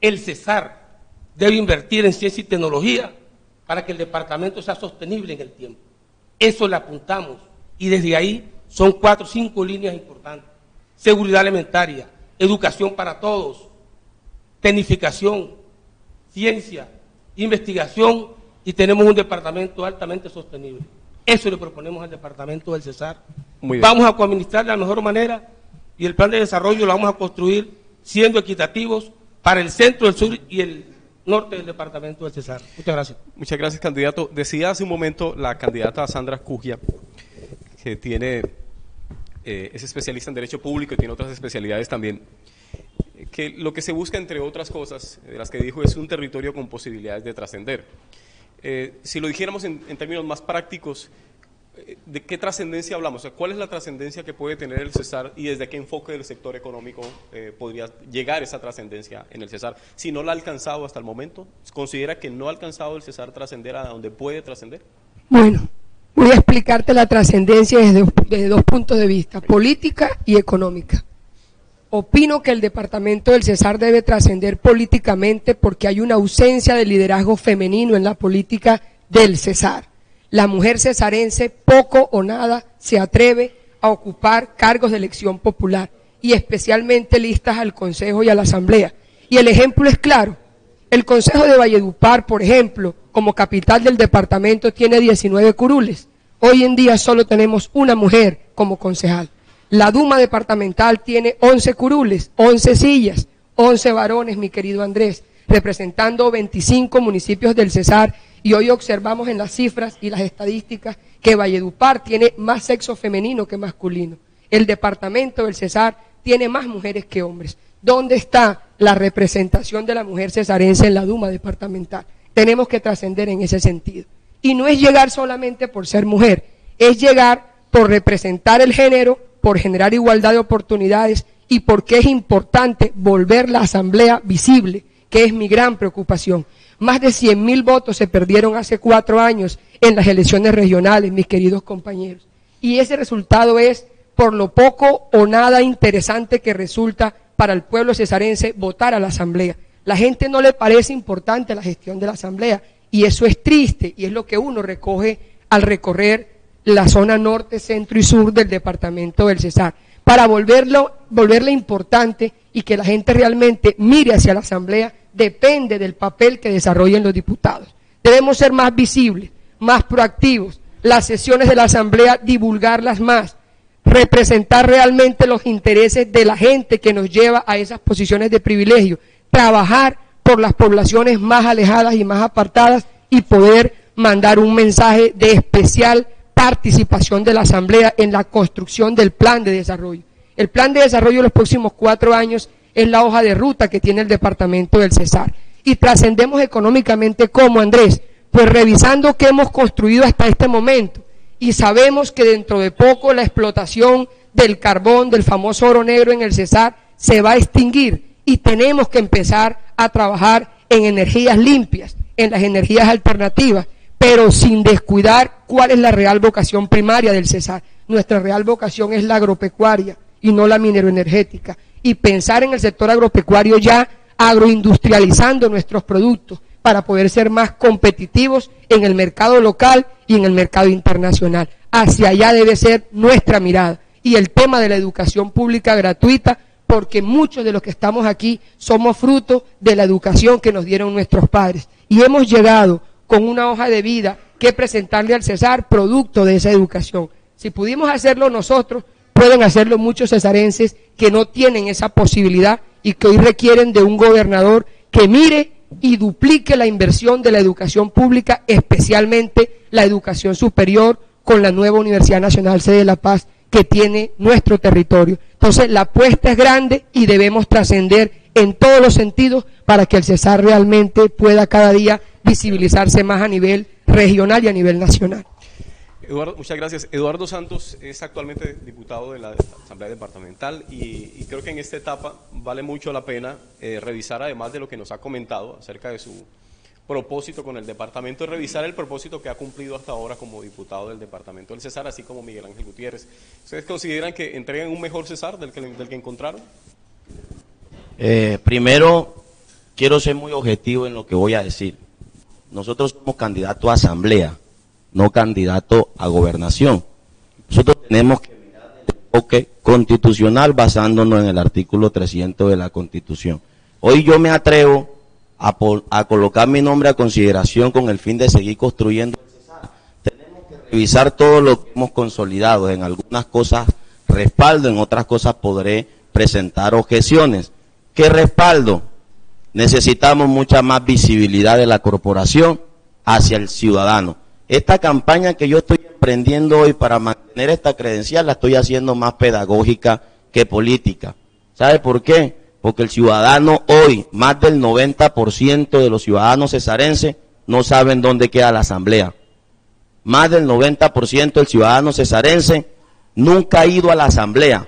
El Cesar debe invertir en ciencia y tecnología para que el departamento sea sostenible en el tiempo. Eso le apuntamos y desde ahí son 4 o 5 líneas importantes. Seguridad alimentaria, educación para todos, tecnificación, ciencia, investigación y tenemos un departamento altamente sostenible. Eso le proponemos al departamento del Cesar. Vamos a administrar de la mejor manera y el plan de desarrollo lo vamos a construir siendo equitativos para el centro, el sur y el norte del departamento del Cesar. Muchas gracias. Muchas gracias, candidato. Decía hace un momento la candidata Sandra Cujia, que es especialista en Derecho Público y tiene otras especialidades también, que lo que se busca, entre otras cosas, de las que dijo, es un territorio con posibilidades de trascender. Si lo dijéramos en términos más prácticos, ¿de qué trascendencia hablamos? O sea, ¿cuál es la trascendencia que puede tener el Cesar y desde qué enfoque del sector económico podría llegar esa trascendencia en el Cesar? Si no la ha alcanzado hasta el momento, ¿considera que no ha alcanzado el Cesar trascender a donde puede trascender? Bueno, voy a explicarte la trascendencia desde 2 puntos de vista, política y económica. Opino que el departamento del Cesar debe trascender políticamente porque hay una ausencia de liderazgo femenino en la política del Cesar. La mujer cesarense poco o nada se atreve a ocupar cargos de elección popular y especialmente listas al Consejo y a la Asamblea. Y el ejemplo es claro. El Consejo de Valledupar, por ejemplo, como capital del departamento, tiene 19 curules. Hoy en día solo tenemos una mujer como concejal. La Duma departamental tiene 11 curules, 11 sillas, 11 varones, mi querido Andrés, representando 25 municipios del Cesar, y hoy observamos en las cifras y las estadísticas que Valledupar tiene más sexo femenino que masculino. El departamento del Cesar tiene más mujeres que hombres. ¿Dónde está la representación de la mujer cesarense en la Duma departamental? Tenemos que trascender en ese sentido. Y no es llegar solamente por ser mujer, es llegar por representar el género, por generar igualdad de oportunidades y porque es importante volver la asamblea visible, que es mi gran preocupación. Más de 100.000 votos se perdieron hace 4 años en las elecciones regionales, mis queridos compañeros. Y ese resultado es por lo poco o nada interesante que resulta para el pueblo cesarense votar a la asamblea. La gente no le parece importante la gestión de la asamblea y eso es triste y es lo que uno recoge al recorrer la zona norte, centro y sur del departamento del Cesar, para volverle importante y que la gente realmente mire hacia la asamblea, depende del papel que desarrollen los diputados. Debemos ser más visibles, más proactivos, las sesiones de la asamblea divulgarlas más, representar realmente los intereses de la gente que nos lleva a esas posiciones de privilegio, trabajar por las poblaciones más alejadas y más apartadas y poder mandar un mensaje de especial participación de la asamblea en la construcción del plan de desarrollo. El plan de desarrollo de los próximos 4 años es la hoja de ruta que tiene el departamento del Cesar. Y trascendemos económicamente ¿cómo, Andrés? Pues revisando qué hemos construido hasta este momento. Y sabemos que dentro de poco la explotación del carbón, del famoso oro negro en el Cesar, se va a extinguir. Y tenemos que empezar a trabajar en energías limpias, en las energías alternativas, pero sin descuidar cuál es la real vocación primaria del Cesar. Nuestra real vocación es la agropecuaria y no la mineroenergética. Y pensar en el sector agropecuario ya agroindustrializando nuestros productos para poder ser más competitivos en el mercado local y en el mercado internacional. Hacia allá debe ser nuestra mirada. Y el tema de la educación pública gratuita, porque muchos de los que estamos aquí somos fruto de la educación que nos dieron nuestros padres. Y hemos llegado con una hoja de vida que presentarle al Cesar producto de esa educación. Si pudimos hacerlo nosotros, pueden hacerlo muchos cesarenses que no tienen esa posibilidad y que hoy requieren de un gobernador que mire y duplique la inversión de la educación pública, especialmente la educación superior, con la nueva Universidad Nacional Sede de La Paz que tiene nuestro territorio. Entonces la apuesta es grande y debemos trascender en todos los sentidos para que el Cesar realmente pueda cada día visibilizarse más a nivel regional y a nivel nacional. Eduardo, muchas gracias. Eduardo Santos es actualmente diputado de la Asamblea Departamental y creo que en esta etapa vale mucho la pena revisar, además de lo que nos ha comentado acerca de su propósito con el departamento, revisar el propósito que ha cumplido hasta ahora como diputado del departamento del Cesar, así como Miguel Ángel Gutiérrez. ¿Ustedes consideran que entregan un mejor Cesar del que encontraron? Primero, quiero ser muy objetivo en lo que voy a decir. Nosotros somos candidatos a asamblea, no candidatos a gobernación. Nosotros tenemos que mirar el enfoque constitucional basándonos en el artículo 300 de la Constitución. Hoy yo me atrevo a colocar mi nombre a consideración con el fin de seguir construyendo el Cesar. Tenemos que revisar todo lo que hemos consolidado. En algunas cosas respaldo, en otras cosas podré presentar objeciones. ¿Qué respaldo? Necesitamos mucha más visibilidad de la corporación hacia el ciudadano. Esta campaña que yo estoy emprendiendo hoy para mantener esta credencial la estoy haciendo más pedagógica que política. ¿Sabe por qué? Porque el ciudadano hoy, más del 90% de los ciudadanos cesarenses no saben dónde queda la asamblea. Más del 90% del ciudadano cesarense nunca ha ido a la asamblea.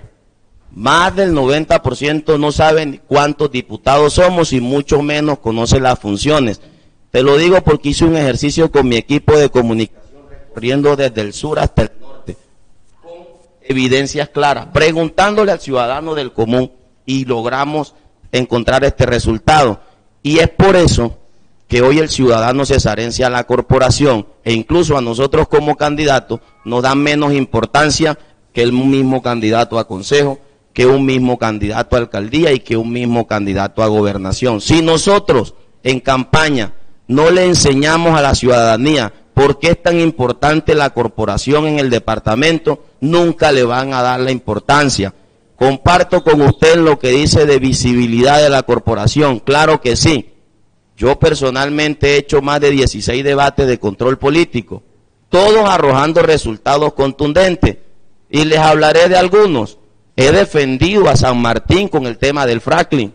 Más del 90% no saben cuántos diputados somos y mucho menos conocen las funciones. Te lo digo porque hice un ejercicio con mi equipo de comunicación recorriendo desde el sur hasta el norte, con evidencias claras, preguntándole al ciudadano del común y logramos encontrar este resultado. Y es por eso que hoy el ciudadano cesarense a la corporación e incluso a nosotros como candidatos nos dan menos importancia que el mismo candidato a consejo, que un mismo candidato a alcaldía y que un mismo candidato a gobernación. Si nosotros en campaña no le enseñamos a la ciudadanía por qué es tan importante la corporación en el departamento, nunca le van a dar la importancia. Comparto con usted lo que dice de visibilidad de la corporación, claro que sí. Yo personalmente he hecho más de 16 debates de control político, todos arrojando resultados contundentes, y les hablaré de algunos. He defendido a San Martín con el tema del fracking,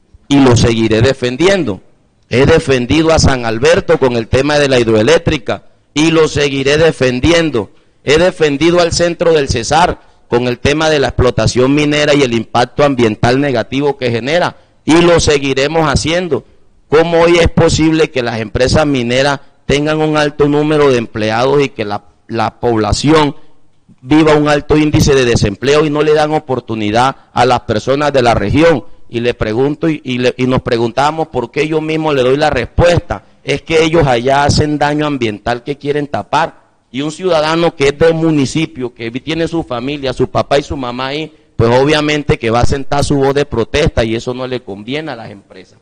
y lo seguiré defendiendo. He defendido a San Alberto con el tema de la hidroeléctrica, y lo seguiré defendiendo. He defendido al centro del Cesar con el tema de la explotación minera y el impacto ambiental negativo que genera, y lo seguiremos haciendo. ¿Cómo hoy es posible que las empresas mineras tengan un alto número de empleados y que la población viva un alto índice de desempleo y no le dan oportunidad a las personas de la región? Y le pregunto y nos preguntamos por qué yo mismo le doy la respuesta. Es que ellos allá hacen daño ambiental que quieren tapar. Y un ciudadano que es del municipio, que tiene su familia, su papá y su mamá ahí, pues obviamente que va a sentar su voz de protesta y eso no le conviene a las empresas.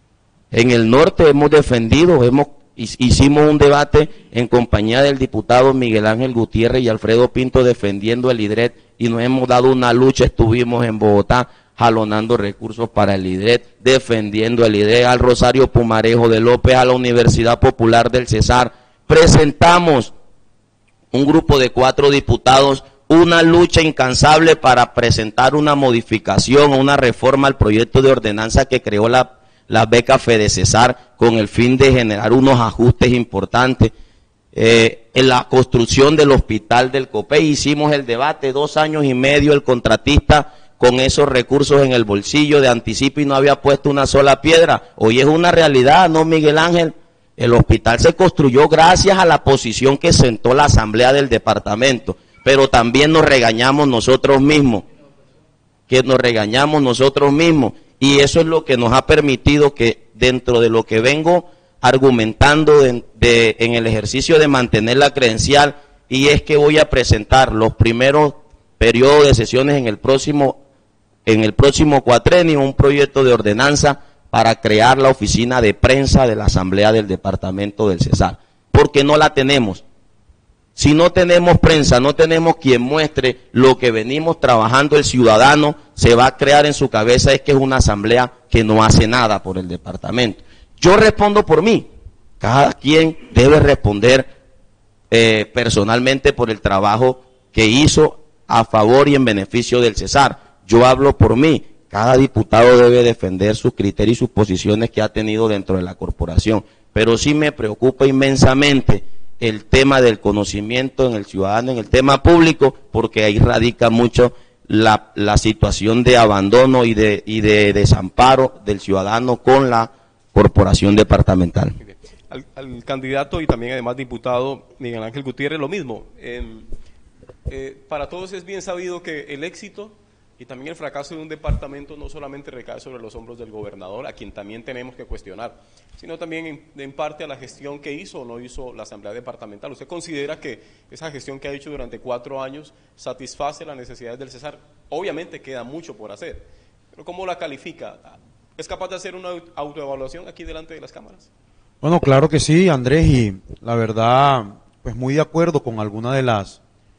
En el norte hemos defendido, hicimos un debate en compañía del diputado Miguel Ángel Gutiérrez y Alfredo Pinto defendiendo el IDRET y nos hemos dado una lucha, estuvimos en Bogotá jalonando recursos para el IDRET, defendiendo el IDRET, al Rosario Pumarejo de López, a la Universidad Popular del Cesar. Presentamos un grupo de 4 diputados, una lucha incansable para presentar una modificación o una reforma al proyecto de ordenanza que creó la beca FEDECESAR con el fin de generar unos ajustes importantes. En la construcción del hospital del Copey hicimos el debate, 2 años y medio el contratista con esos recursos en el bolsillo de anticipo y no había puesto una sola piedra. Hoy es una realidad, ¿no, Miguel Ángel? El hospital se construyó gracias a la posición que sentó la asamblea del departamento, pero también nos regañamos nosotros mismos, y eso es lo que nos ha permitido que dentro de lo que vengo argumentando en el ejercicio de mantener la credencial, y es que voy a presentar los primeros periodos de sesiones en el próximo cuatrenio un proyecto de ordenanza para crear la oficina de prensa de la Asamblea del Departamento del Cesar, porque no la tenemos. Si no tenemos prensa, no tenemos quien muestre lo que venimos trabajando, el ciudadano se va a crear en su cabeza es que es una asamblea que no hace nada por el departamento. Yo respondo por mí, cada quien debe responder personalmente por el trabajo que hizo a favor y en beneficio del Cesar. Yo hablo por mí. Cada diputado debe defender sus criterios y sus posiciones que ha tenido dentro de la corporación. Pero sí me preocupa inmensamente el tema del conocimiento en el ciudadano, en el tema público, porque ahí radica mucho la situación de abandono y de desamparo del ciudadano con la corporación departamental. Al candidato y también además diputado Miguel Ángel Gutiérrez, lo mismo. Para todos es bien sabido que el éxito Y también el fracaso de un departamento no solamente recae sobre los hombros del gobernador, a quien también tenemos que cuestionar, sino también en parte a la gestión que hizo o no hizo la Asamblea Departamental. ¿Usted considera que esa gestión que ha hecho durante 4 años satisface las necesidades del Cesar? Obviamente queda mucho por hacer, pero ¿cómo la califica? ¿Es capaz de hacer una autoevaluación aquí delante de las cámaras? Bueno, claro que sí, Andrés, y la verdad, pues muy de acuerdo con alguna de las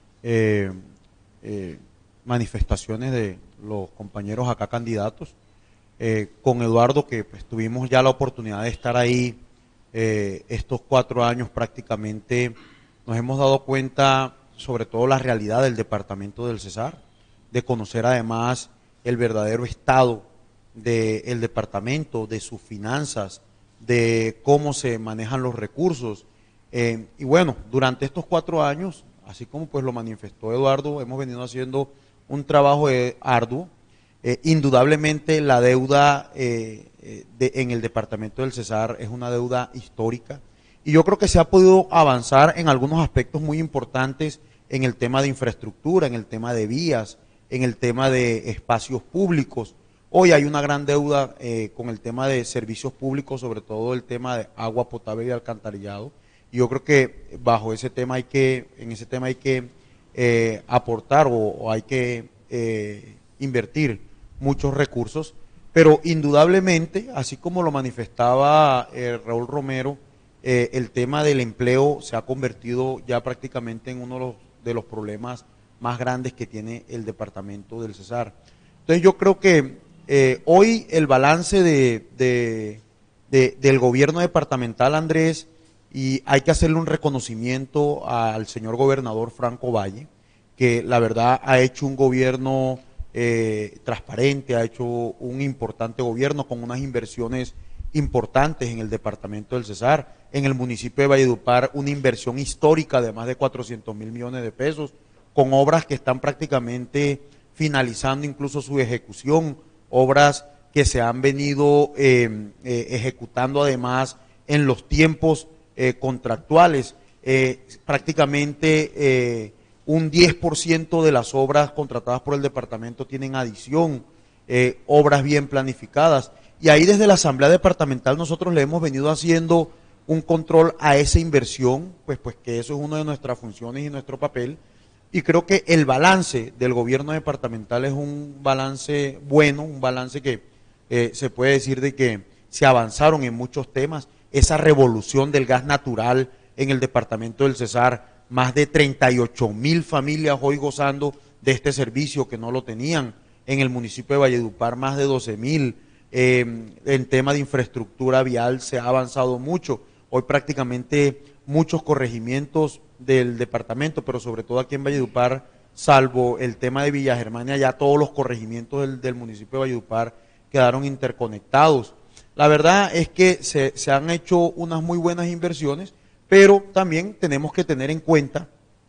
manifestaciones de los compañeros acá candidatos. Con Eduardo, que pues tuvimos ya la oportunidad de estar ahí estos 4 años prácticamente, nos hemos dado cuenta sobre todo la realidad del departamento del Cesar, de conocer además el verdadero estado del departamento, de sus finanzas, de cómo se manejan los recursos. Y bueno, durante estos 4 años, así como pues lo manifestó Eduardo, hemos venido haciendo un trabajo arduo. Indudablemente la deuda en el departamento del Cesar es una deuda histórica y yo creo que se ha podido avanzar en algunos aspectos muy importantes en el tema de infraestructura, en el tema de vías, en el tema de espacios públicos. Hoy hay una gran deuda con el tema de servicios públicos, sobre todo el tema de agua potable y alcantarillado. Y yo creo que en ese tema hay que aportar o hay que invertir muchos recursos, pero indudablemente, así como lo manifestaba Raúl Romero, el tema del empleo se ha convertido ya prácticamente en uno de los problemas más grandes que tiene el departamento del Cesar. Entonces yo creo que hoy el balance del gobierno departamental, Andrés, y hay que hacerle un reconocimiento al señor gobernador Franco Valle, que la verdad ha hecho un gobierno transparente, ha hecho un importante gobierno con unas inversiones importantes en el departamento del Cesar, en el municipio de Valledupar una inversión histórica de más de 400.000 millones de pesos, con obras que están prácticamente finalizando incluso su ejecución, obras que se han venido ejecutando además en los tiempos contractuales, prácticamente un 10% de las obras contratadas por el departamento tienen adición, obras bien planificadas, y ahí desde la Asamblea Departamental nosotros le hemos venido haciendo un control a esa inversión, pues que eso es una de nuestras funciones y nuestro papel, y creo que el balance del gobierno departamental es un balance bueno, un balance que se puede decir de que se avanzaron en muchos temas. Esa revolución del gas natural en el departamento del Cesar, más de 38.000 familias hoy gozando de este servicio que no lo tenían. En el municipio de Valledupar más de 12.000. En tema de infraestructura vial se ha avanzado mucho. Hoy prácticamente muchos corregimientos del departamento, pero sobre todo aquí en Valledupar, salvo el tema de Villa Germania, ya todos los corregimientos del municipio de Valledupar quedaron interconectados. La verdad es que se han hecho unas muy buenas inversiones, pero también tenemos que tener en cuenta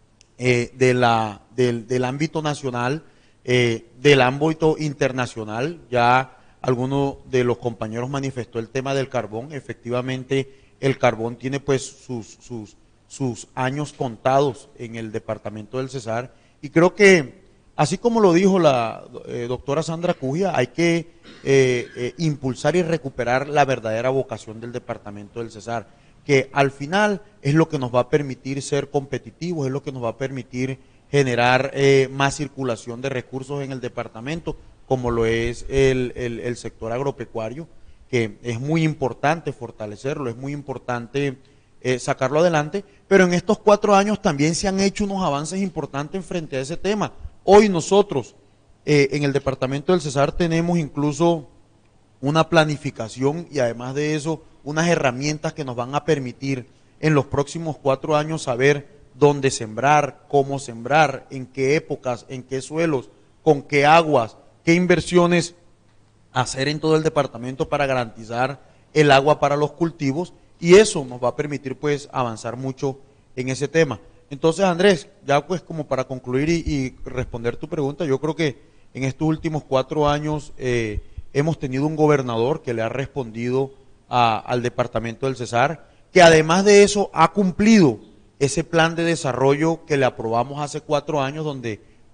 del ámbito nacional, del ámbito internacional. Ya alguno de los compañeros manifestó el tema del carbón. Efectivamente, el carbón tiene pues sus años contados en el departamento del Cesar, y creo que, así como lo dijo la doctora Sandra Cujia, hay que impulsar y recuperar la verdadera vocación del departamento del Cesar, que al final es lo que nos va a permitir ser competitivos, es lo que nos va a permitir generar más circulación de recursos en el departamento, como lo es el sector agropecuario, que es muy importante fortalecerlo, es muy importante sacarlo adelante, pero en estos 4 años también se han hecho unos avances importantes frente a ese tema. Hoy nosotros en el departamento del Cesar tenemos incluso una planificación y además de eso unas herramientas que nos van a permitir en los próximos 4 años saber dónde sembrar, cómo sembrar, en qué épocas, en qué suelos, con qué aguas, qué inversiones hacer en todo el departamento para garantizar el agua para los cultivos, y eso nos va a permitir pues avanzar mucho en ese tema. Entonces, Andrés, ya pues como para concluir y responder tu pregunta, yo creo que en estos últimos 4 años hemos tenido un gobernador que le ha respondido al departamento del Cesar, que además de eso ha cumplido ese plan de desarrollo que le aprobamos hace 4 años, donde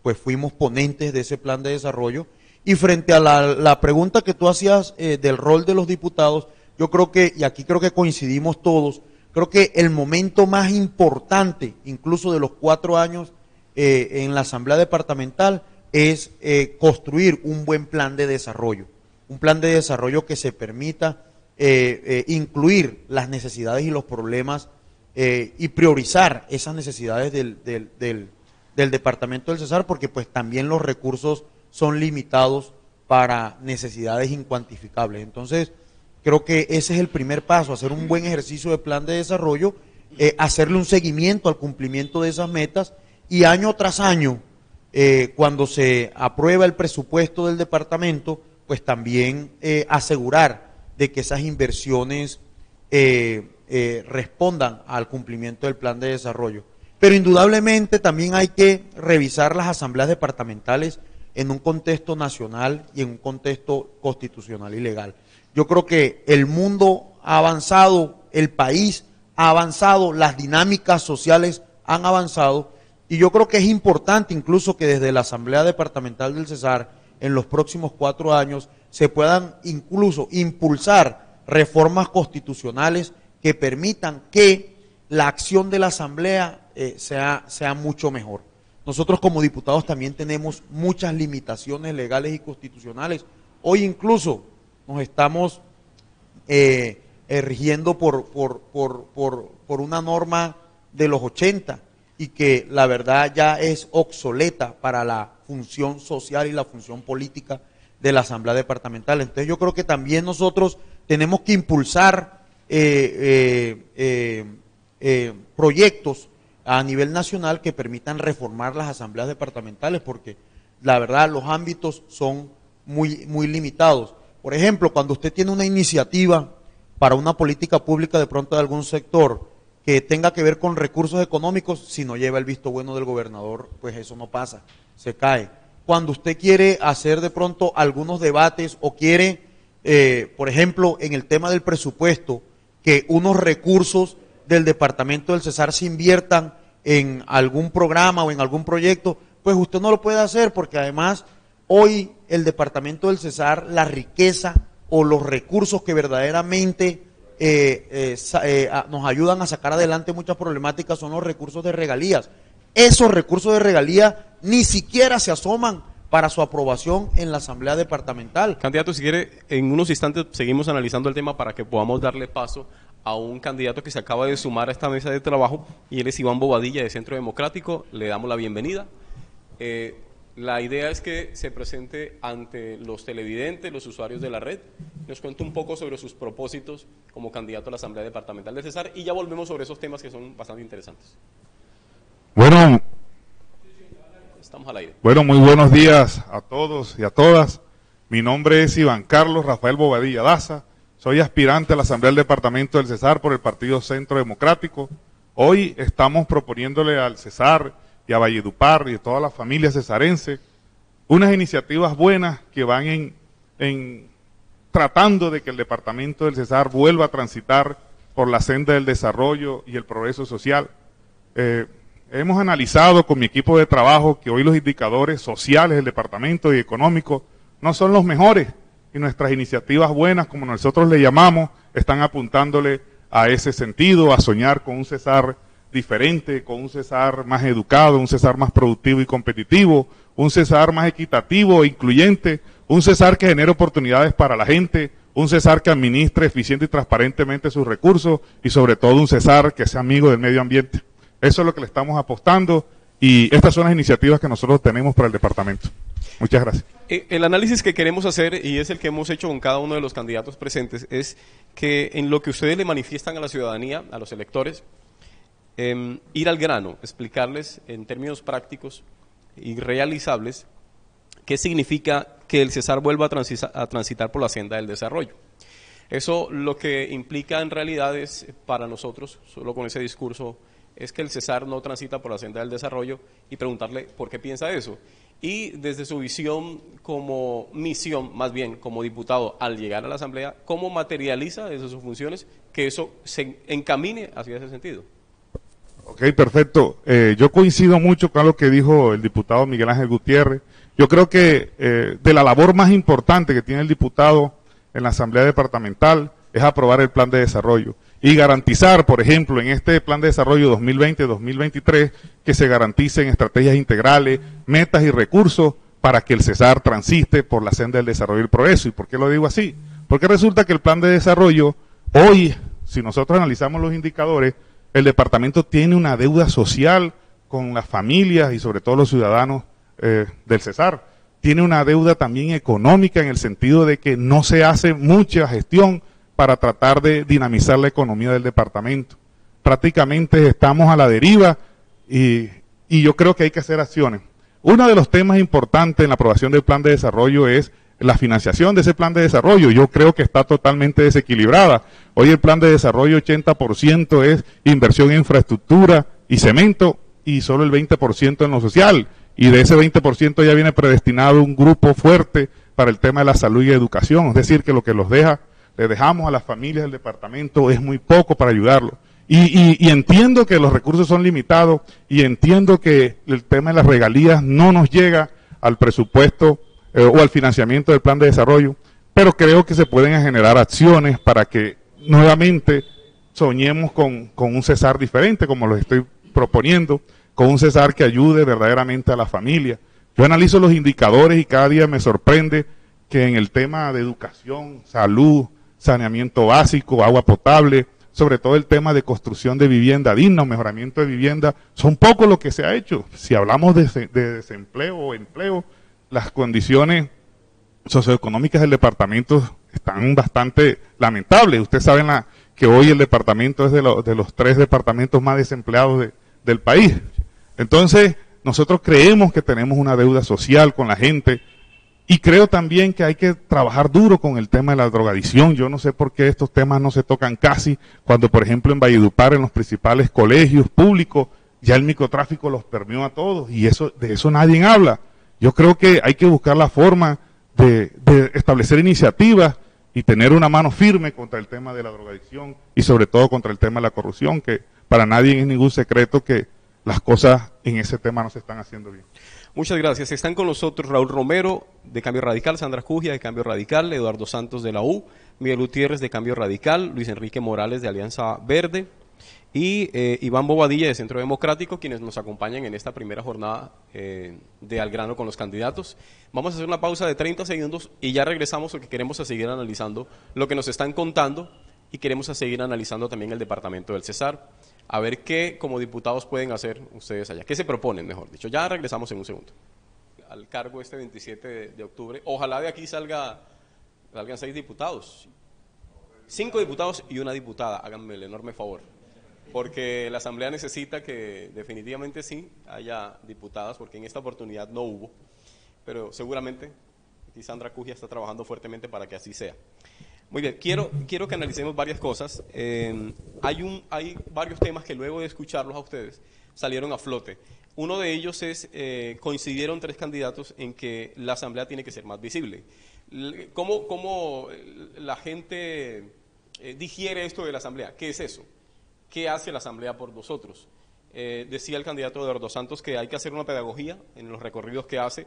pues fuimos ponentes de ese plan de desarrollo. Y frente a la pregunta que tú hacías del rol de los diputados, yo creo que, y aquí creo que coincidimos todos, creo que el momento más importante, incluso de los 4 años en la Asamblea Departamental, es construir un buen plan de desarrollo. Un plan de desarrollo que se permita incluir las necesidades y los problemas y priorizar esas necesidades del Departamento del Cesar, porque pues también los recursos son limitados para necesidades incuantificables. Entonces, creo que ese es el primer paso, hacer un buen ejercicio de plan de desarrollo, hacerle un seguimiento al cumplimiento de esas metas y año tras año, cuando se aprueba el presupuesto del departamento, pues también asegurar de que esas inversiones respondan al cumplimiento del plan de desarrollo. Pero indudablemente también hay que revisar las asambleas departamentales en un contexto nacional y en un contexto constitucional y legal. Yo creo que el mundo ha avanzado, el país ha avanzado, las dinámicas sociales han avanzado, y yo creo que es importante incluso que desde la Asamblea Departamental del Cesar, en los próximos 4 años, se puedan incluso impulsar reformas constitucionales que permitan que la acción de la Asamblea sea mucho mejor. Nosotros como diputados también tenemos muchas limitaciones legales y constitucionales. Hoy incluso nos estamos rigiendo por una norma de los 80 y que la verdad ya es obsoleta para la función social y la función política de la Asamblea Departamental. Entonces yo creo que también nosotros tenemos que impulsar proyectos a nivel nacional que permitan reformar las asambleas departamentales, porque la verdad los ámbitos son muy limitados. Por ejemplo, cuando usted tiene una iniciativa para una política pública de pronto de algún sector que tenga que ver con recursos económicos, si no lleva el visto bueno del gobernador, pues eso no pasa, se cae. Cuando usted quiere hacer de pronto algunos debates o quiere, por ejemplo, en el tema del presupuesto, que unos recursos del Departamento del Cesar se inviertan en algún programa o en algún proyecto, pues usted no lo puede hacer, porque además hoy el Departamento del Cesar, la riqueza o los recursos que verdaderamente nos ayudan a sacar adelante muchas problemáticas son los recursos de regalías. Esos recursos de regalía ni siquiera se asoman para su aprobación en la Asamblea Departamental. Candidato, si quiere, en unos instantes seguimos analizando el tema para que podamos darle paso a un candidato que se acaba de sumar a esta mesa de trabajo, y él es Iván Bobadilla, de Centro Democrático. Le damos la bienvenida. La idea es que se presente ante los televidentes, los usuarios de la red, nos cuente un poco sobre sus propósitos como candidato a la Asamblea Departamental de Cesar, y ya volvemos sobre esos temas que son bastante interesantes. Bueno, estamos al aire. Bueno, muy buenos días a todos y a todas. Mi nombre es Iván Carlos Rafael Bobadilla Daza. Soy aspirante a la Asamblea del Departamento del Cesar por el Partido Centro Democrático. Hoy estamos proponiéndole al Cesar y a Valledupar y a toda la familia cesarense unas iniciativas buenas que van en tratando de que el Departamento del Cesar vuelva a transitar por la senda del desarrollo y el progreso social. Hemos analizado con mi equipo de trabajo que hoy los indicadores sociales del departamento y económicos no son los mejores, y nuestras iniciativas buenas, como nosotros le llamamos, están apuntándole a ese sentido, a soñar con un Cesar diferente, con un Cesar más educado, un Cesar más productivo y competitivo, un Cesar más equitativo e incluyente, un Cesar que genere oportunidades para la gente, un Cesar que administre eficiente y transparentemente sus recursos, y sobre todo un Cesar que sea amigo del medio ambiente. Eso es lo que le estamos apostando, y estas son las iniciativas que nosotros tenemos para el departamento. Muchas gracias. El análisis que queremos hacer, y es el que hemos hecho con cada uno de los candidatos presentes, es que en lo que ustedes le manifiestan a la ciudadanía, a los electores, ir al grano, explicarles en términos prácticos y realizables qué significa que el Cesar vuelva a transitar por la senda del desarrollo. Eso lo que implica en realidad es, para nosotros, solo con ese discurso, es que el Cesar no transita por la senda del desarrollo, y preguntarle por qué piensa eso. Y desde su visión como misión, más bien como diputado, al llegar a la Asamblea, ¿cómo materializa desde sus funciones que eso se encamine hacia ese sentido? Ok, perfecto. Yo coincido mucho con lo que dijo el diputado Miguel Ángel Gutiérrez. Yo creo que de la labor más importante que tiene el diputado en la Asamblea Departamental es aprobar el plan de desarrollo y garantizar, por ejemplo, en este plan de desarrollo 2020-2023, que se garanticen estrategias integrales, metas y recursos para que el Cesar transite por la senda del desarrollo y el progreso. ¿Y por qué lo digo así? Porque resulta que el plan de desarrollo, hoy, si nosotros analizamos los indicadores, el departamento tiene una deuda social con las familias y sobre todo los ciudadanos del Cesar. Tiene una deuda también económica en el sentido de que no se hace mucha gestión para tratar de dinamizar la economía del departamento. Prácticamente estamos a la deriva y yo creo que hay que hacer acciones. Uno de los temas importantes en la aprobación del plan de desarrollo es la financiación de ese plan de desarrollo. Yo creo que está totalmente desequilibrada. Hoy el plan de desarrollo 80% es inversión en infraestructura y cemento y solo el 20% en lo social. Y de ese 20% ya viene predestinado un grupo fuerte para el tema de la salud y educación. Es decir, que lo que le dejamos a las familias del departamento es muy poco para ayudarlos. Y entiendo que los recursos son limitados y entiendo que el tema de las regalías no nos llega al presupuesto o al financiamiento del plan de desarrollo, pero creo que se pueden generar acciones para que nuevamente soñemos con un Cesar diferente, como lo estoy proponiendo, con un Cesar que ayude verdaderamente a la familia. Yo analizo los indicadores y cada día me sorprende que en el tema de educación, salud, saneamiento básico, agua potable, sobre todo el tema de construcción de vivienda digna o mejoramiento de vivienda, son poco lo que se ha hecho. Si hablamos de desempleo o empleo, las condiciones socioeconómicas del departamento están bastante lamentables. Ustedes saben que hoy el departamento es de los 3 departamentos más desempleados del país. Entonces, nosotros creemos que tenemos una deuda social con la gente y creo también que hay que trabajar duro con el tema de la drogadicción. Yo no sé por qué estos temas no se tocan casi, cuando por ejemplo en Valledupar, en los principales colegios públicos, ya el microtráfico los permeó a todos y de eso nadie habla. Yo creo que hay que buscar la forma de establecer iniciativas y tener una mano firme contra el tema de la drogadicción y sobre todo contra el tema de la corrupción, que para nadie es ningún secreto que las cosas en ese tema no se están haciendo bien. Muchas gracias. Están con nosotros Raúl Romero, de Cambio Radical, Sandra Cujia, de Cambio Radical, Eduardo Santos, de la U, Miguel Gutiérrez, de Cambio Radical, Luis Enrique Morales, de Alianza Verde, y Iván Bobadilla, de Centro Democrático, quienes nos acompañan en esta primera jornada de Al Grano con los candidatos. Vamos a hacer una pausa de 30 segundos y ya regresamos porque queremos seguir analizando lo que nos están contando y queremos seguir analizando también el departamento del Cesar, a ver qué como diputados pueden hacer ustedes allá, qué se proponen, mejor dicho. Ya regresamos en un segundo. Al cargo este 27 de octubre, ojalá de aquí salgan 6 diputados, 5 diputados y una diputada, háganme el enorme favor, porque la Asamblea necesita que definitivamente sí haya diputadas, porque en esta oportunidad no hubo, pero seguramente aquí Sandra Cujia está trabajando fuertemente para que así sea. Muy bien, quiero que analicemos varias cosas. Hay varios temas que luego de escucharlos a ustedes salieron a flote. Uno de ellos es, coincidieron 3 candidatos en que la Asamblea tiene que ser más visible. ¿Cómo la gente digiere esto de la Asamblea? ¿Qué es eso? ¿Qué hace la Asamblea por nosotros? Decía el candidato Eduardo Santos que hay que hacer una pedagogía en los recorridos que hace.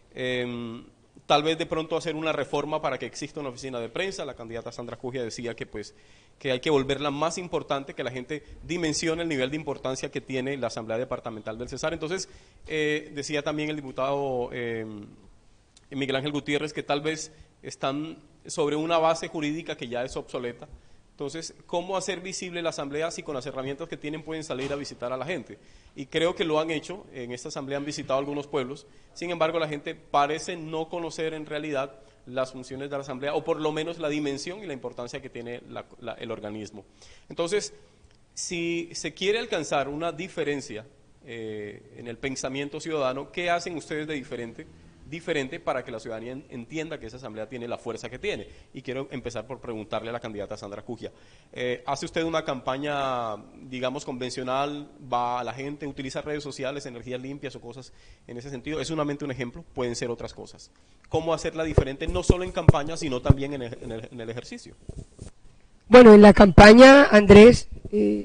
Tal vez de pronto hacer una reforma para que exista una oficina de prensa. La candidata Sandra Cujia decía que hay que volverla más importante, que la gente dimensione el nivel de importancia que tiene la Asamblea Departamental del Cesar. Entonces, decía también el diputado Miguel Ángel Gutiérrez que tal vez están sobre una base jurídica que ya es obsoleta. Entonces, ¿cómo hacer visible la Asamblea si con las herramientas que tienen pueden salir a visitar a la gente? Y creo que lo han hecho, en esta Asamblea han visitado algunos pueblos, sin embargo la gente parece no conocer en realidad las funciones de la Asamblea, o por lo menos la dimensión y la importancia que tiene el organismo. Entonces, si se quiere alcanzar una diferencia en el pensamiento ciudadano, ¿qué hacen ustedes de diferente para que la ciudadanía entienda que esa Asamblea tiene la fuerza que tiene? Y quiero empezar por preguntarle a la candidata Sandra Cujia. ¿Hace usted una campaña, digamos, convencional? ¿Va a la gente? ¿Utiliza redes sociales, energías limpias o cosas en ese sentido? Es solamente un ejemplo, pueden ser otras cosas. ¿Cómo hacerla diferente, no solo en campaña, sino también en el ejercicio? Bueno, en la campaña, Andrés,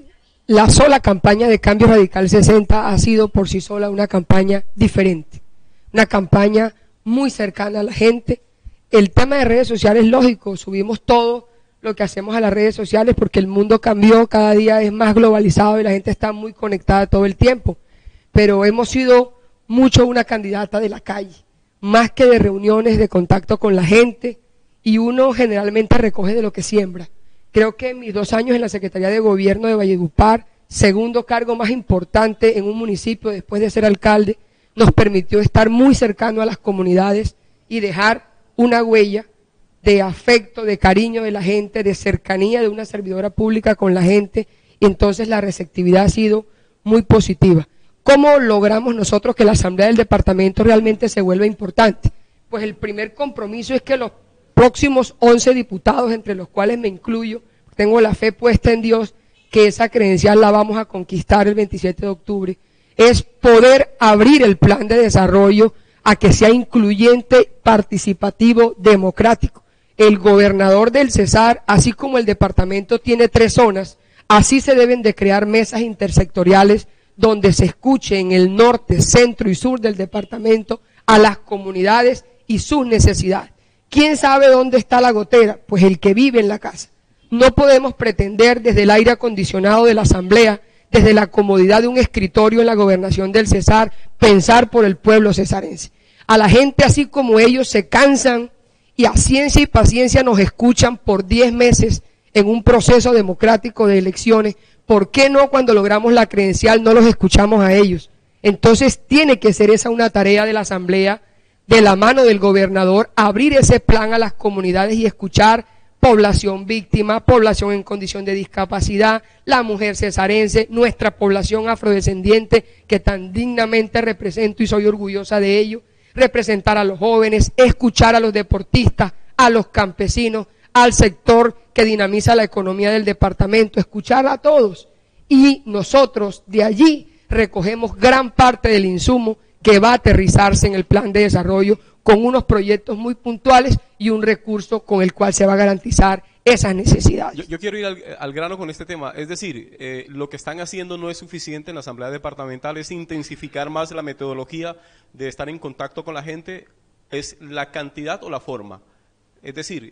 la sola campaña de Cambio Radical 60 ha sido por sí sola una campaña diferente, una campaña muy cercana a la gente. El tema de redes sociales, lógico, subimos todo lo que hacemos a las redes sociales porque el mundo cambió, cada día es más globalizado y la gente está muy conectada todo el tiempo, pero hemos sido mucho una candidata de la calle, más que de reuniones, de contacto con la gente, y uno generalmente recoge de lo que siembra. Creo que en mis 2 años en la Secretaría de Gobierno de Valledupar, segundo cargo más importante en un municipio después de ser alcalde, nos permitió estar muy cercano a las comunidades y dejar una huella de afecto, de cariño de la gente, de cercanía de una servidora pública con la gente, y entonces la receptividad ha sido muy positiva. ¿Cómo logramos nosotros que la Asamblea del Departamento realmente se vuelva importante? Pues el primer compromiso es que los próximos 11 diputados, entre los cuales me incluyo, tengo la fe puesta en Dios que esa credencial la vamos a conquistar el 27 de octubre, es poder abrir el plan de desarrollo a que sea incluyente, participativo, democrático. El gobernador del Cesar, así como el departamento tiene 3 zonas, así se deben de crear mesas intersectoriales donde se escuche en el norte, centro y sur del departamento a las comunidades y sus necesidades. ¿Quién sabe dónde está la gotera? Pues el que vive en la casa. No podemos pretender desde el aire acondicionado de la asamblea, desde la comodidad de un escritorio en la gobernación del Cesar, pensar por el pueblo cesarense. A la gente, así como ellos se cansan y a ciencia y paciencia nos escuchan por 10 meses en un proceso democrático de elecciones, ¿por qué no cuando logramos la credencial no los escuchamos a ellos? Entonces tiene que ser esa una tarea de la asamblea, de la mano del gobernador, abrir ese plan a las comunidades y escuchar población víctima, población en condición de discapacidad, la mujer cesarense, nuestra población afrodescendiente que tan dignamente represento y soy orgullosa de ello, representar a los jóvenes, escuchar a los deportistas, a los campesinos, al sector que dinamiza la economía del departamento, escuchar a todos, y nosotros de allí recogemos gran parte del insumo que va a aterrizarse en el plan de desarrollo con unos proyectos muy puntuales y un recurso con el cual se va a garantizar esas necesidades. Yo quiero ir al grano con este tema, es decir, lo que están haciendo no es suficiente en la Asamblea Departamental, es intensificar más la metodología de estar en contacto con la gente, es la cantidad o la forma, es decir,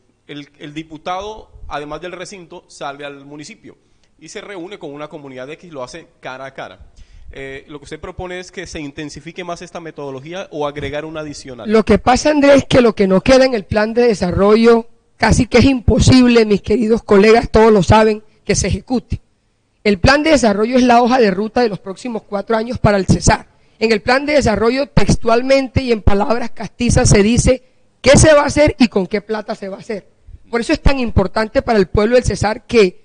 el diputado, además del recinto, sale al municipio y se reúne con una comunidad X, lo hace cara a cara. Lo que usted propone es que se intensifique más esta metodología o agregar una adicional. Lo que pasa, Andrés, es que lo que no queda en el plan de desarrollo casi que es imposible, mis queridos colegas, todos lo saben, que se ejecute. El plan de desarrollo es la hoja de ruta de los próximos 4 años para el Cesar. En el plan de desarrollo, textualmente y en palabras castizas, se dice qué se va a hacer y con qué plata se va a hacer. Por eso es tan importante para el pueblo del Cesar que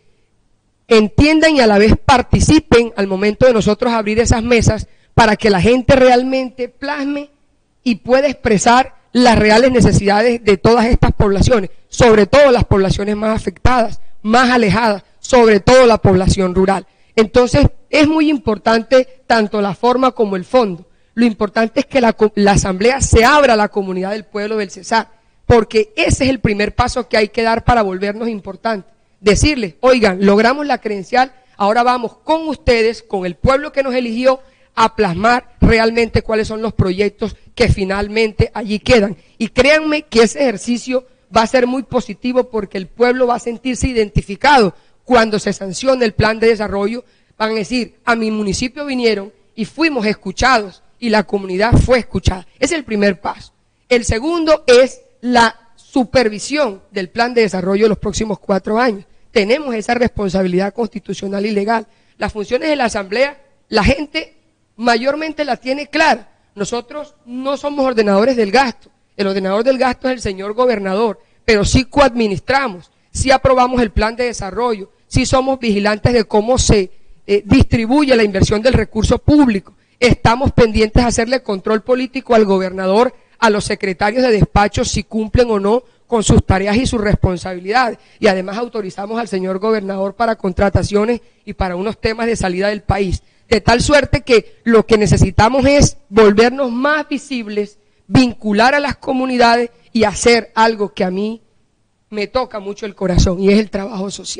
entiendan y a la vez participen al momento de nosotros abrir esas mesas para que la gente realmente plasme y pueda expresar las reales necesidades de todas estas poblaciones, sobre todo las poblaciones más afectadas, más alejadas, sobre todo la población rural. Entonces es muy importante tanto la forma como el fondo. Lo importante es que la asamblea se abra a la comunidad del pueblo del Cesar, porque ese es el primer paso que hay que dar para volvernos importantes. Decirles, oigan, logramos la credencial, ahora vamos con ustedes, con el pueblo que nos eligió, a plasmar realmente cuáles son los proyectos que finalmente allí quedan. Y créanme que ese ejercicio va a ser muy positivo porque el pueblo va a sentirse identificado cuando se sancione el plan de desarrollo. Van a decir, a mi municipio vinieron y fuimos escuchados y la comunidad fue escuchada. Ese es el primer paso. El segundo es la supervisión del plan de desarrollo de los próximos 4 años. Tenemos esa responsabilidad constitucional y legal. Las funciones de la asamblea, la gente mayormente las tiene claras. Nosotros no somos ordenadores del gasto. El ordenador del gasto es el señor gobernador, pero sí coadministramos, sí aprobamos el plan de desarrollo, sí somos vigilantes de cómo se distribuye la inversión del recurso público. Estamos pendientes de hacerle control político al gobernador, a los secretarios de despacho si cumplen o no con sus tareas y sus responsabilidades. Y además autorizamos al señor gobernador para contrataciones y para unos temas de salida del país. De tal suerte que lo que necesitamos es volvernos más visibles, vincular a las comunidades y hacer algo que a mí me toca mucho el corazón, y es el trabajo social.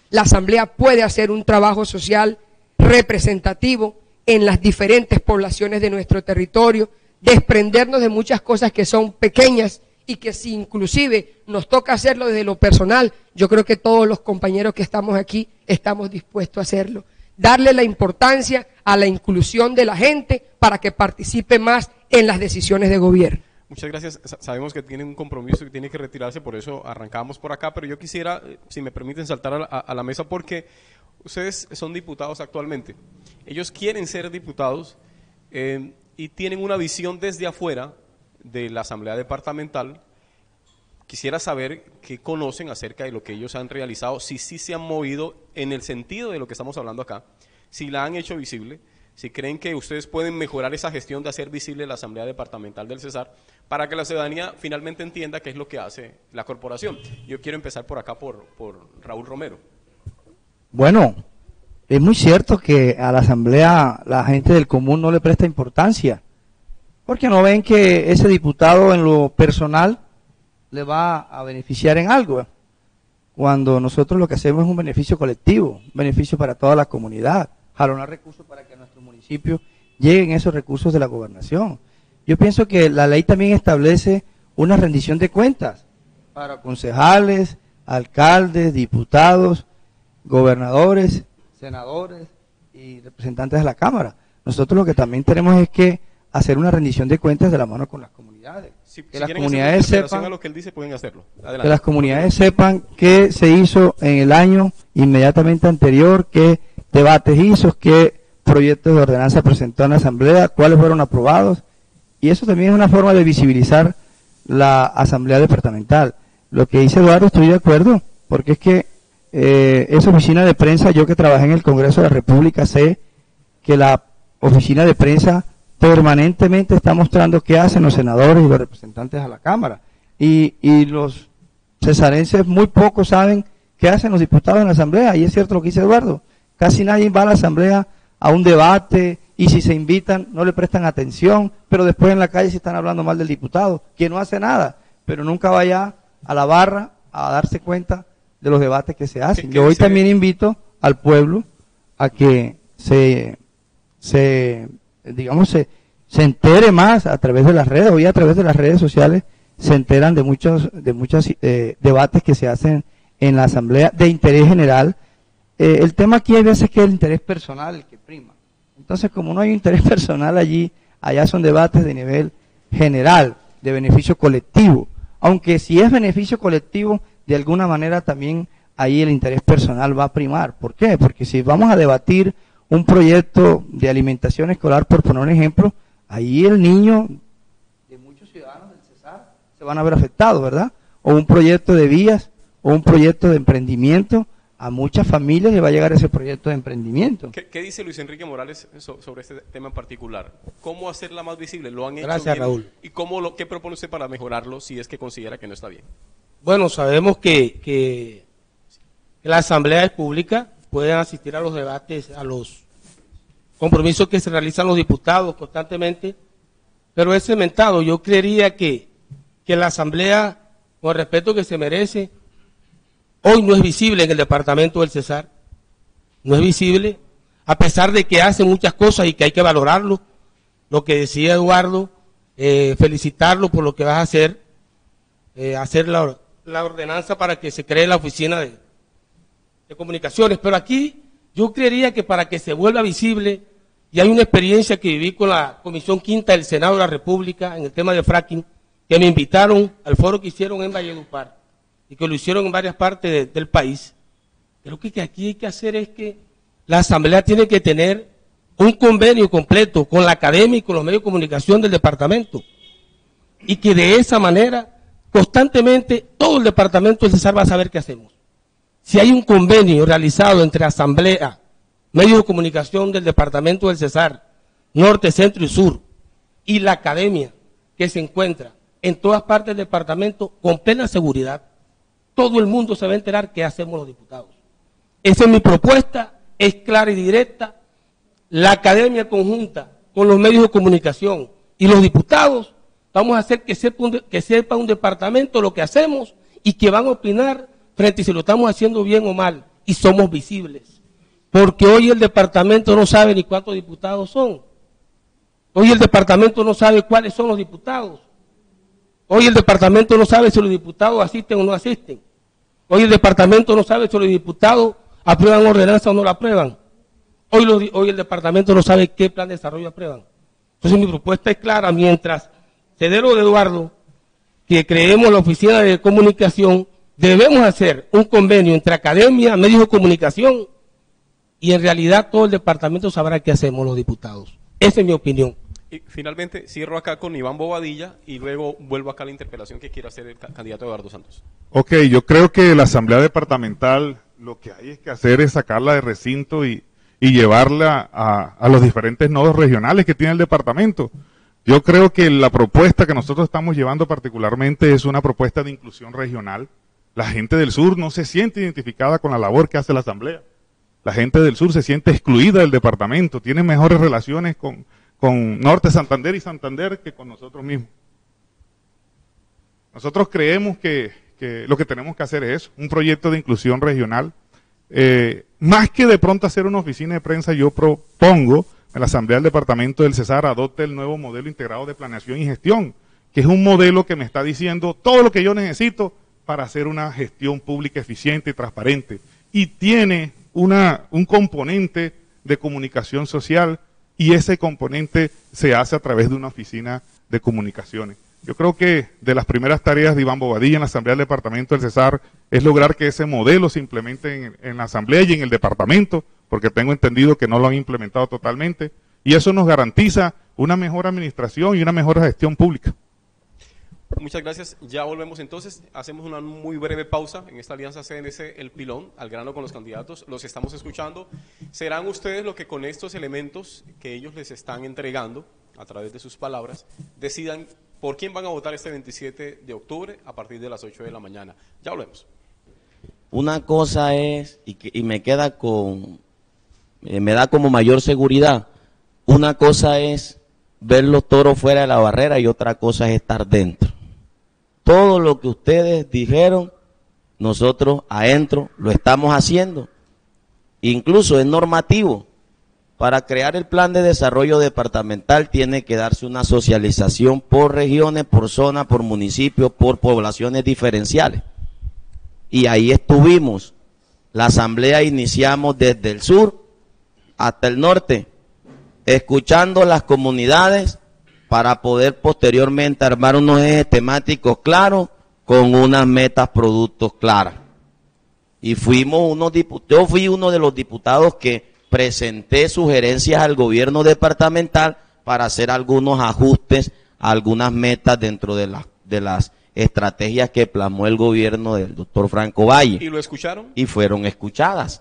La Asamblea puede hacer un trabajo social representativo en las diferentes poblaciones de nuestro territorio, desprendernos de muchas cosas que son pequeñas y que si inclusive nos toca hacerlo desde lo personal, yo creo que todos los compañeros que estamos aquí estamos dispuestos a hacerlo. Darle la importancia a la inclusión de la gente para que participe más en las decisiones de gobierno. Muchas gracias. Sabemos que tienen un compromiso que tiene que retirarse, por eso arrancamos por acá, pero yo quisiera, si me permiten, saltar a la mesa porque ustedes son diputados actualmente. Ellos quieren ser diputados y tienen una visión desde afuera de la Asamblea Departamental. Quisiera saber qué conocen acerca de lo que ellos han realizado, si sí se han movido en el sentido de lo que estamos hablando acá, si la han hecho visible, si creen que ustedes pueden mejorar esa gestión de hacer visible la Asamblea Departamental del Cesar para que la ciudadanía finalmente entienda qué es lo que hace la corporación. Yo quiero empezar por acá por Raúl Romero. Bueno, es muy cierto que a la Asamblea la gente del común no le presta importancia, porque no ven que ese diputado en lo personal le va a beneficiar en algo, cuando nosotros lo que hacemos es un beneficio colectivo, un beneficio para toda la comunidad, jalonar recursos para que a nuestro municipio lleguen esos recursos de la gobernación. Yo pienso que la ley también establece una rendición de cuentas para concejales, alcaldes, diputados, gobernadores, senadores y representantes de la Cámara. Nosotros lo que también tenemos es que hacer una rendición de cuentas de la mano con las comunidades. Que las comunidades sepan a lo que él dice, pueden hacerlo. Adelante. Que las comunidades sepan qué se hizo en el año inmediatamente anterior, qué debates hizo, qué proyectos de ordenanza presentó en la Asamblea, cuáles fueron aprobados, y eso también es una forma de visibilizar la Asamblea Departamental. Lo que dice Eduardo, estoy de acuerdo, porque es que esa oficina de prensa, yo que trabajé en el Congreso de la República, sé que la oficina de prensa permanentemente está mostrando qué hacen los senadores y los representantes a la Cámara, y los cesarenses muy poco saben qué hacen los diputados en la Asamblea, y es cierto lo que dice Eduardo, casi nadie va a la Asamblea a un debate, y si se invitan no le prestan atención, pero después en la calle se están hablando mal del diputado, que no hace nada, pero nunca vaya a la barra a darse cuenta de los debates que se hacen. Yo hoy también invito al pueblo a que se entere más a través de las redes. Hoy a través de las redes sociales se enteran de muchos debates que se hacen en la Asamblea de interés general. El tema aquí hay veces que es el interés personal el que prima. Entonces, como no hay interés personal allí, allá son debates de nivel general, de beneficio colectivo. Aunque si es beneficio colectivo, de alguna manera también ahí el interés personal va a primar. ¿Por qué? Porque si vamos a debatir un proyecto de alimentación escolar, por poner un ejemplo, ahí el niño de muchos ciudadanos del Cesar se van a ver afectados, ¿verdad? O un proyecto de vías, o un proyecto de emprendimiento, a muchas familias le va a llegar ese proyecto de emprendimiento. ¿Qué dice Luis Enrique Morales sobre este tema en particular? ¿Cómo hacerla más visible? ¿Lo han hecho Gracias, bien? Raúl. ¿Y qué propone usted para mejorarlo si es que considera que no está bien? Bueno, sabemos que la Asamblea es pública, pueden asistir a los debates, a los compromisos que se realizan los diputados constantemente, pero es cementado. Yo creería que la Asamblea, con el respeto que se merece, hoy no es visible en el departamento del Cesar, no es visible, a pesar de que hace muchas cosas y que hay que valorarlo, lo que decía Eduardo, felicitarlo por lo que vas a hacer, hacer la ordenanza para que se cree la oficina de comunicaciones, pero aquí yo creería que para que se vuelva visible, y hay una experiencia que viví con la Comisión Quinta del Senado de la República en el tema de fracking, que me invitaron al foro que hicieron en Valledupar, y que lo hicieron en varias partes del país. Creo que aquí hay que hacer es que la Asamblea tiene que tener un convenio completo con la academia y con los medios de comunicación del departamento, y que de esa manera, constantemente, todo el departamento del Cesar va a saber qué hacemos. Si hay un convenio realizado entre Asamblea, medios de comunicación del departamento del Cesar, norte, centro y sur, y la academia que se encuentra en todas partes del departamento con plena seguridad, todo el mundo se va a enterar qué hacemos los diputados. Esa es mi propuesta, es clara y directa. La academia conjunta con los medios de comunicación y los diputados, vamos a hacer que sepa un departamento lo que hacemos y que van a opinar frente a si lo estamos haciendo bien o mal. y somos visibles. Porque hoy el departamento no sabe ni cuántos diputados son. Hoy el departamento no sabe cuáles son los diputados. Hoy el departamento no sabe si los diputados asisten o no asisten. Hoy el departamento no sabe si los diputados aprueban ordenanza o no la aprueban. Hoy el departamento no sabe qué plan de desarrollo aprueban. Entonces mi propuesta es clara, mientras se dé lo de Eduardo, que creemos la oficina de comunicación, debemos hacer un convenio entre academia, medios de comunicación, y en realidad todo el departamento sabrá qué hacemos los diputados. Esa es mi opinión. Y finalmente cierro acá con Iván Bobadilla y luego vuelvo acá a la interpelación que quiere hacer el candidato Eduardo Santos. Ok, yo creo que la Asamblea Departamental lo que hay es que hacer es sacarla de recinto y llevarla a los diferentes nodos regionales que tiene el departamento. Yo creo que la propuesta que nosotros estamos llevando particularmente es una propuesta de inclusión regional. La gente del sur no se siente identificada con la labor que hace la Asamblea. La gente del sur se siente excluida del departamento, tiene mejores relaciones con Norte Santander y Santander que con nosotros mismos. Nosotros creemos que lo que tenemos que hacer es un proyecto de inclusión regional. Más que de pronto hacer una oficina de prensa, yo propongo que la Asamblea del Departamento del Cesar adopte el nuevo modelo integrado de planeación y gestión, que es un modelo que me está diciendo todo lo que yo necesito para hacer una gestión pública eficiente y transparente. Y tiene un componente de comunicación social, y ese componente se hace a través de una oficina de comunicaciones. Yo creo que de las primeras tareas de Iván Bobadilla en la Asamblea del Departamento del Cesar es lograr que ese modelo se implemente en la Asamblea y en el departamento, porque tengo entendido que no lo han implementado totalmente, y eso nos garantiza una mejor administración y una mejor gestión pública. Muchas gracias. Ya volvemos entonces. Hacemos una muy breve pausa en esta alianza CNC El Pilón, al grano con los candidatos. Los estamos escuchando. Serán ustedes los que con estos elementos que ellos les están entregando, a través de sus palabras, decidan por quién van a votar este 27 de octubre a partir de las 8 de la mañana. Ya volvemos. Una cosa es, y me queda me da como mayor seguridad, una cosa es ver los toros fuera de la barrera y otra cosa es estar dentro. Todo lo que ustedes dijeron, nosotros adentro lo estamos haciendo. Incluso es normativo. Para crear el plan de desarrollo departamental tiene que darse una socialización por regiones, por zonas, por municipios, por poblaciones diferenciales. Y ahí estuvimos. La asamblea iniciamos desde el sur hasta el norte, escuchando las comunidades para poder posteriormente armar unos ejes temáticos claros con unas metas, productos claras. Y yo fui uno de los diputados que presenté sugerencias al gobierno departamental para hacer algunos ajustes a algunas metas dentro de las estrategias que plasmó el gobierno del doctor Franco Valle. ¿Y lo escucharon? Y fueron escuchadas.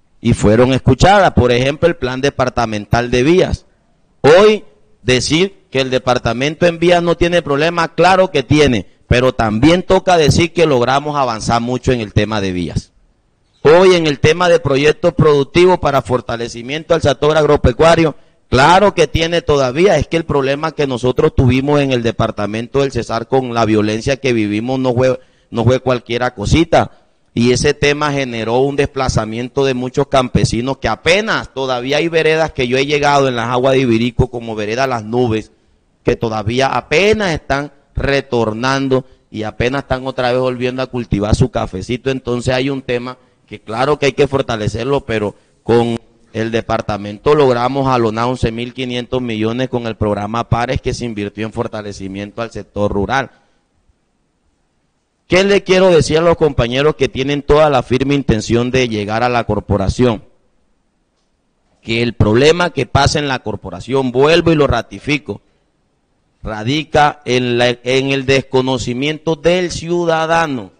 Por ejemplo, el plan departamental de vías. Hoy decir que el departamento en vías no tiene problema, claro que tiene, pero también toca decir que logramos avanzar mucho en el tema de vías. Hoy en el tema de proyectos productivos para fortalecimiento del sector agropecuario, claro que tiene todavía, es que el problema que nosotros tuvimos en el departamento del Cesar con la violencia que vivimos no fue cualquiera cosita. Y ese tema generó un desplazamiento de muchos campesinos que apenas, todavía hay veredas que yo he llegado en las aguas de Ibirico, como vereda Las Nubes, que todavía apenas están retornando y apenas están otra vez volviendo a cultivar su cafecito. Entonces hay un tema que claro que hay que fortalecerlo, pero con el departamento logramos alonar 11.500 millones con el programa Pares que se invirtió en fortalecimiento al sector rural. ¿Qué le quiero decir a los compañeros que tienen toda la firme intención de llegar a la corporación? Que el problema que pasa en la corporación, vuelvo y lo ratifico, radica en el desconocimiento del ciudadano.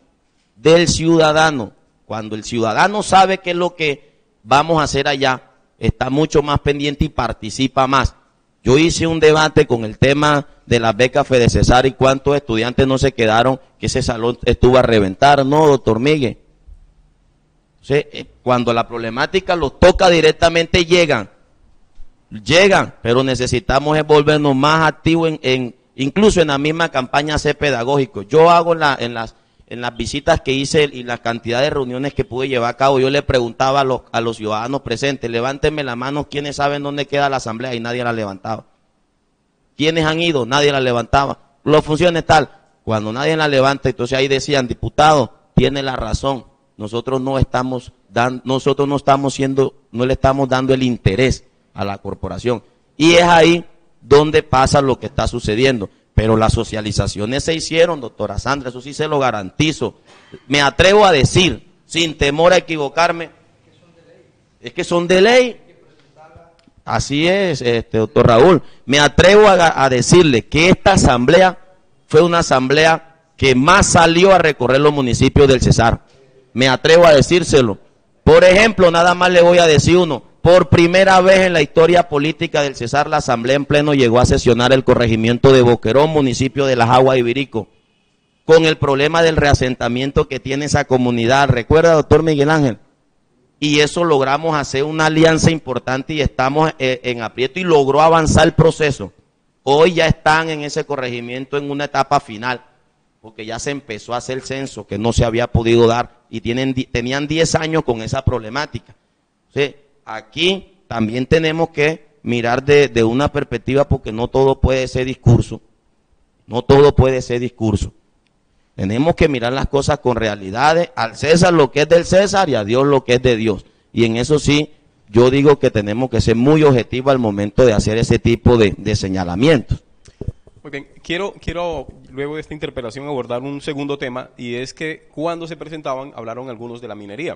Cuando el ciudadano sabe qué es lo que vamos a hacer allá, está mucho más pendiente y participa más. Yo hice un debate con el tema de las becas FEDECESAR y cuántos estudiantes no se quedaron, que ese salón estuvo a reventar, ¿no, doctor Miguel? Cuando la problemática los toca directamente llegan, pero necesitamos volvernos más activos incluso en la misma campaña ser pedagógicos. Yo hago en en las visitas que hice y la cantidad de reuniones que pude llevar a cabo, yo le preguntaba a los ciudadanos presentes, levántenme la mano, ¿quiénes saben dónde queda la asamblea? Y nadie la levantaba. ¿Quiénes han ido? Nadie la levantaba. Las funciones tal. Cuando nadie la levanta, entonces ahí decían, diputado, tiene la razón. Nosotros no le estamos dando el interés a la corporación. Y es ahí donde pasa lo que está sucediendo. Pero las socializaciones se hicieron, doctora Sandra, eso sí se lo garantizo. Me atrevo a decir, sin temor a equivocarme, es que son de ley. Así es, doctor Raúl. Me atrevo a decirle que esta asamblea fue una asamblea que más salió a recorrer los municipios del Cesar. Me atrevo a decírselo. Por ejemplo, nada más le voy a decir uno. Por primera vez en la historia política del Cesar, la asamblea en pleno llegó a sesionar el corregimiento de Boquerón, municipio de Las Aguas, Ibirico, con el problema del reasentamiento que tiene esa comunidad. ¿Recuerda, doctor Miguel Ángel? Y eso logramos hacer una alianza importante y estamos en aprieto y logró avanzar el proceso. Hoy ya están en ese corregimiento en una etapa final, porque ya se empezó a hacer el censo que no se había podido dar y tenían 10 años con esa problemática. ¿Sí? Aquí también tenemos que mirar de una perspectiva, porque no todo puede ser discurso. No todo puede ser discurso. Tenemos que mirar las cosas con realidades, al César lo que es del César y a Dios lo que es de Dios. Y en eso sí, yo digo que tenemos que ser muy objetivos al momento de hacer ese tipo de señalamientos. Muy bien, quiero luego de esta interpelación abordar un segundo tema, y es que cuando se presentaban hablaron algunos de la minería.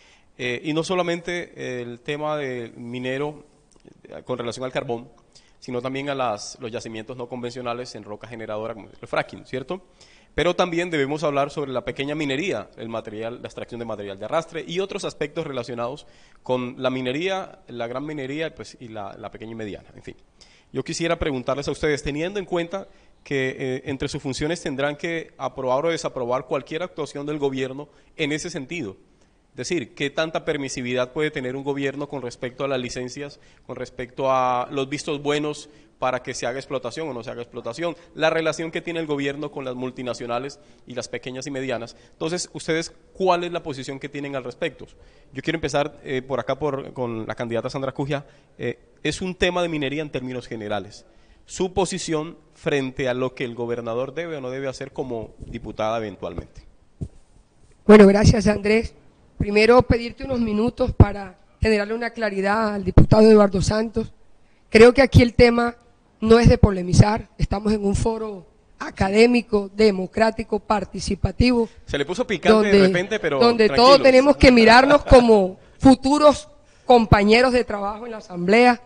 Y no solamente el tema del minero con relación al carbón, sino también a los yacimientos no convencionales en roca generadora, como el fracking, ¿cierto? Pero también debemos hablar sobre la pequeña minería, la extracción de material de arrastre y otros aspectos relacionados con la minería, la gran minería, pues, y la pequeña y mediana, en fin. Yo quisiera preguntarles a ustedes, teniendo en cuenta que entre sus funciones tendrán que aprobar o desaprobar cualquier actuación del gobierno en ese sentido. Es decir, ¿qué tanta permisividad puede tener un gobierno con respecto a las licencias, con respecto a los vistos buenos para que se haga explotación o no se haga explotación? La relación que tiene el gobierno con las multinacionales y las pequeñas y medianas. Entonces, ustedes, ¿cuál es la posición que tienen al respecto? Yo quiero empezar por acá con la candidata Sandra Cujia. Es un tema de minería en términos generales. Su posición frente a lo que el gobernador debe o no debe hacer como diputada eventualmente. Bueno, gracias, Andrés. Primero, pedirte unos minutos para generarle una claridad al diputado Eduardo Santos. Creo que aquí el tema no es de polemizar, estamos en un foro académico, democrático, participativo. Se le puso picante de repente, pero donde todos tenemos que mirarnos como futuros compañeros de trabajo en la Asamblea.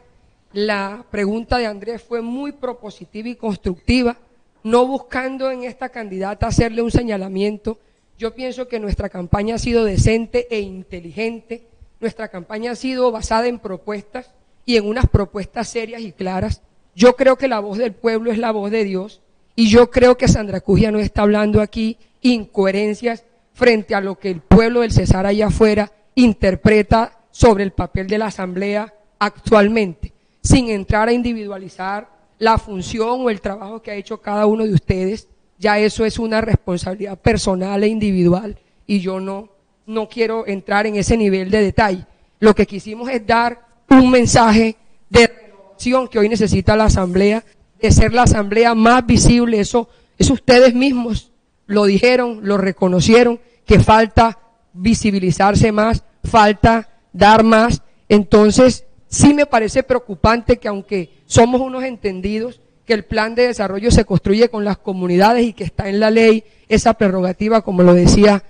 La pregunta de Andrés fue muy propositiva y constructiva, no buscando en esta candidata hacerle un señalamiento. Yo pienso que nuestra campaña ha sido decente e inteligente, nuestra campaña ha sido basada en propuestas y en unas propuestas serias y claras. Yo creo que la voz del pueblo es la voz de Dios y yo creo que Sandra Cujia no está hablando aquí incoherencias frente a lo que el pueblo del Cesar allá afuera interpreta sobre el papel de la Asamblea actualmente, sin entrar a individualizar la función o el trabajo que ha hecho cada uno de ustedes. Ya eso es una responsabilidad personal e individual y yo no quiero entrar en ese nivel de detalle. Lo que quisimos es dar un mensaje de renovación que hoy necesita la Asamblea, de ser la Asamblea más visible. Eso ustedes mismos lo dijeron, lo reconocieron, que falta visibilizarse más, falta dar más. Entonces, sí me parece preocupante que aunque somos unos entendidos, que el plan de desarrollo se construye con las comunidades y que está en la ley esa prerrogativa, como lo decía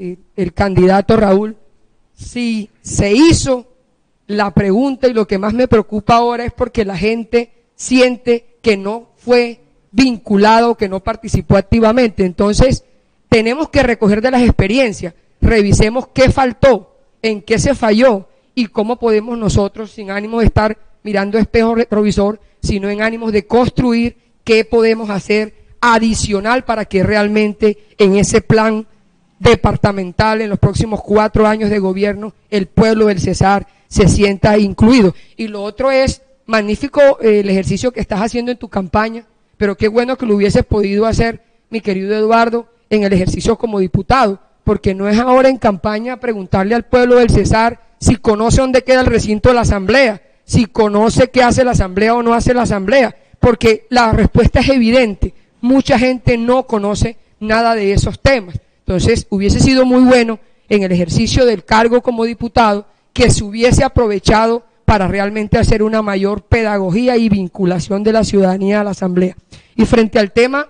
el candidato Raúl, si se hizo la pregunta, y lo que más me preocupa ahora es porque la gente siente que no fue vinculado, que no participó activamente. Entonces, tenemos que recoger de las experiencias, revisemos qué faltó, en qué se falló y cómo podemos nosotros, sin ánimo de estar mirando espejo retrovisor, sino en ánimos de construir qué podemos hacer adicional para que realmente en ese plan departamental, en los próximos 4 años de gobierno, el pueblo del Cesar se sienta incluido. Y lo otro es magnífico el ejercicio que estás haciendo en tu campaña, pero qué bueno que lo hubieses podido hacer, mi querido Eduardo, en el ejercicio como diputado, porque no es ahora en campaña preguntarle al pueblo del Cesar si conoce dónde queda el recinto de la Asamblea, si conoce qué hace la Asamblea o no hace la Asamblea, porque la respuesta es evidente, mucha gente no conoce nada de esos temas. Entonces, hubiese sido muy bueno en el ejercicio del cargo como diputado que se hubiese aprovechado para realmente hacer una mayor pedagogía y vinculación de la ciudadanía a la Asamblea. Y frente al tema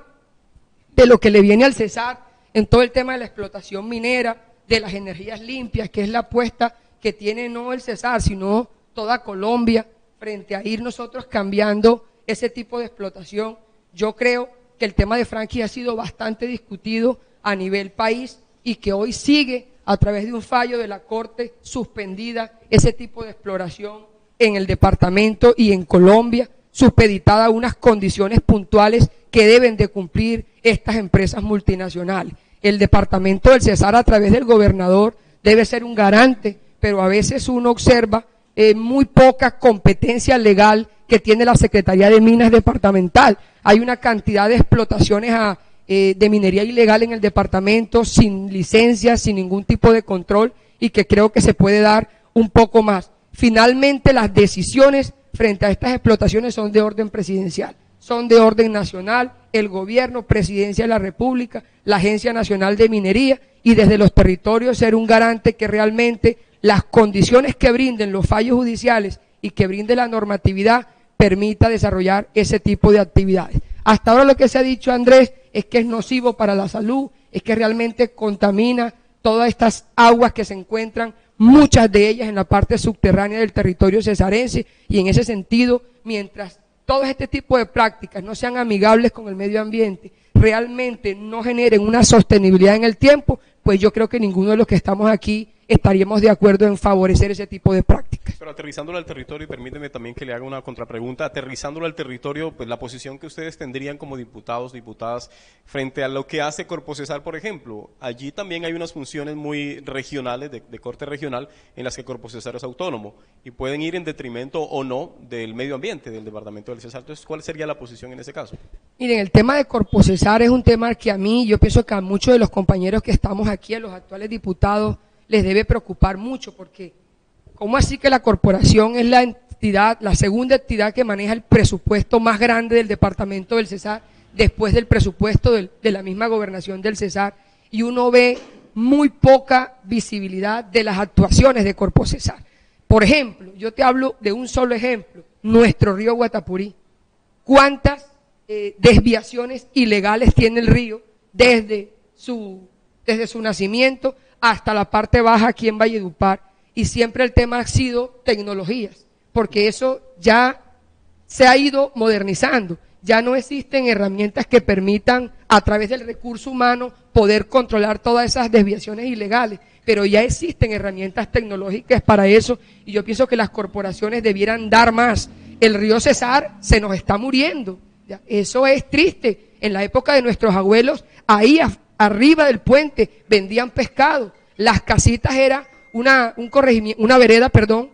de lo que le viene al Cesar, en todo el tema de la explotación minera, de las energías limpias, que es la apuesta que tiene no el Cesar, sino toda Colombia, frente a ir nosotros cambiando ese tipo de explotación, yo creo que el tema de fracking ha sido bastante discutido a nivel país y que hoy sigue a través de un fallo de la Corte suspendida ese tipo de exploración en el departamento y en Colombia, supeditada a unas condiciones puntuales que deben de cumplir estas empresas multinacionales. El departamento del Cesar a través del gobernador debe ser un garante, pero a veces uno observa muy poca competencia legal que tiene la Secretaría de Minas departamental. Hay una cantidad de explotaciones de minería ilegal en el departamento, sin licencias, sin ningún tipo de control, y que creo que se puede dar un poco más. Finalmente, las decisiones frente a estas explotaciones son de orden presidencial, son de orden nacional, el gobierno, Presidencia de la República, la Agencia Nacional de Minería, y desde los territorios ser un garante que realmente las condiciones que brinden los fallos judiciales y que brinde la normatividad permita desarrollar ese tipo de actividades. Hasta ahora lo que se ha dicho, Andrés, es que es nocivo para la salud, es que realmente contamina todas estas aguas que se encuentran, muchas de ellas en la parte subterránea del territorio cesarense, y en ese sentido, mientras todo este tipo de prácticas no sean amigables con el medio ambiente, realmente no generen una sostenibilidad en el tiempo, pues yo creo que ninguno de los que estamos aquí estaríamos de acuerdo en favorecer ese tipo de prácticas. Pero aterrizándolo al territorio, y permíteme también que le haga una contrapregunta, aterrizándolo al territorio, pues la posición que ustedes tendrían como diputados, diputadas, frente a lo que hace Corpo Cesar, por ejemplo. Allí también hay unas funciones muy regionales, de corte regional, en las que Corpo Cesar es autónomo, y pueden ir en detrimento o no del medio ambiente del departamento del Cesar. Entonces, ¿cuál sería la posición en ese caso? Miren, el tema de Corpo Cesar es un tema que a mí, yo pienso que a muchos de los compañeros que estamos aquí, a los actuales diputados, les debe preocupar mucho, porque ¿cómo así que la corporación es la entidad, la segunda entidad que maneja el presupuesto más grande del departamento del Cesar, después del presupuesto de la misma gobernación del Cesar, y uno ve muy poca visibilidad de las actuaciones de Corpo Cesar? Por ejemplo, yo te hablo de un solo ejemplo, nuestro río Guatapurí. ¿Cuántas desviaciones ilegales tiene el río desde su nacimiento hasta la parte baja aquí en Valledupar? Y siempre el tema ha sido tecnologías, porque eso ya se ha ido modernizando, ya no existen herramientas que permitan a través del recurso humano poder controlar todas esas desviaciones ilegales, pero ya existen herramientas tecnológicas para eso, y yo pienso que las corporaciones debieran dar más. El río Cesar se nos está muriendo, ¿ya? Eso es triste. En la época de nuestros abuelos, ahí arriba del puente vendían pescado, las casitas era una vereda,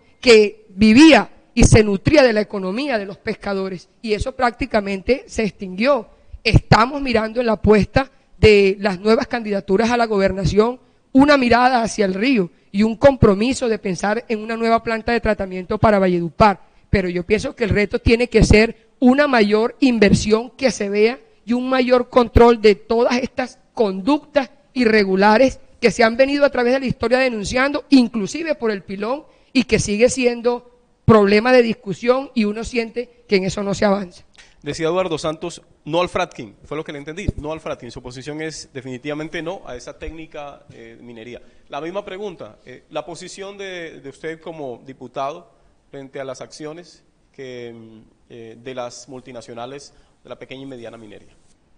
que vivía y se nutría de la economía de los pescadores, y eso prácticamente se extinguió. Estamos mirando en la apuesta de las nuevas candidaturas a la gobernación una mirada hacia el río y un compromiso de pensar en una nueva planta de tratamiento para Valledupar, pero yo pienso que el reto tiene que ser una mayor inversión que se vea y un mayor control de todas estas conductas irregulares que se han venido a través de la historia denunciando, inclusive por el Pilón, y que sigue siendo problema de discusión, y uno siente que en eso no se avanza. Decía Eduardo Santos, no al fracking, fue lo que le entendí, no al fracking, su posición es definitivamente no a esa técnica de minería. La misma pregunta, la posición de usted como diputado frente a las acciones de las multinacionales de la pequeña y mediana minería.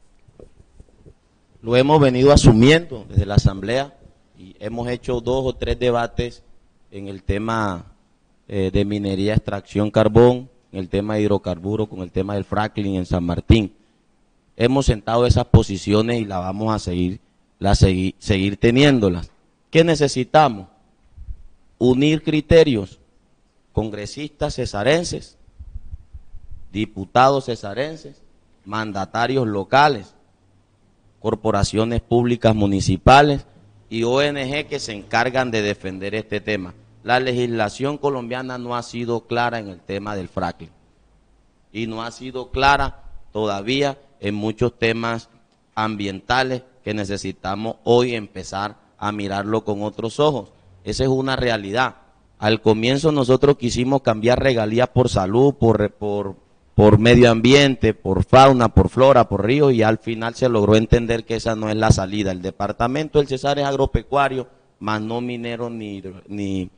Lo hemos venido asumiendo desde la Asamblea y hemos hecho 2 o 3 debates en el tema de minería, extracción, carbón, en el tema de hidrocarburos, con el tema del fracking en San Martín. Hemos sentado esas posiciones y las vamos a seguir teniéndolas. ¿Qué necesitamos? Unir criterios, congresistas cesarenses, diputados cesarenses, mandatarios locales, corporaciones públicas municipales y ONG que se encargan de defender este tema. La legislación colombiana no ha sido clara en el tema del fracking y no ha sido clara todavía en muchos temas ambientales que necesitamos hoy empezar a mirarlo con otros ojos. Esa es una realidad. Al comienzo nosotros quisimos cambiar regalías por salud, por medio ambiente, por fauna, por flora, por ríos, y al final se logró entender que esa no es la salida. El departamento del Cesar es agropecuario, más no minero ni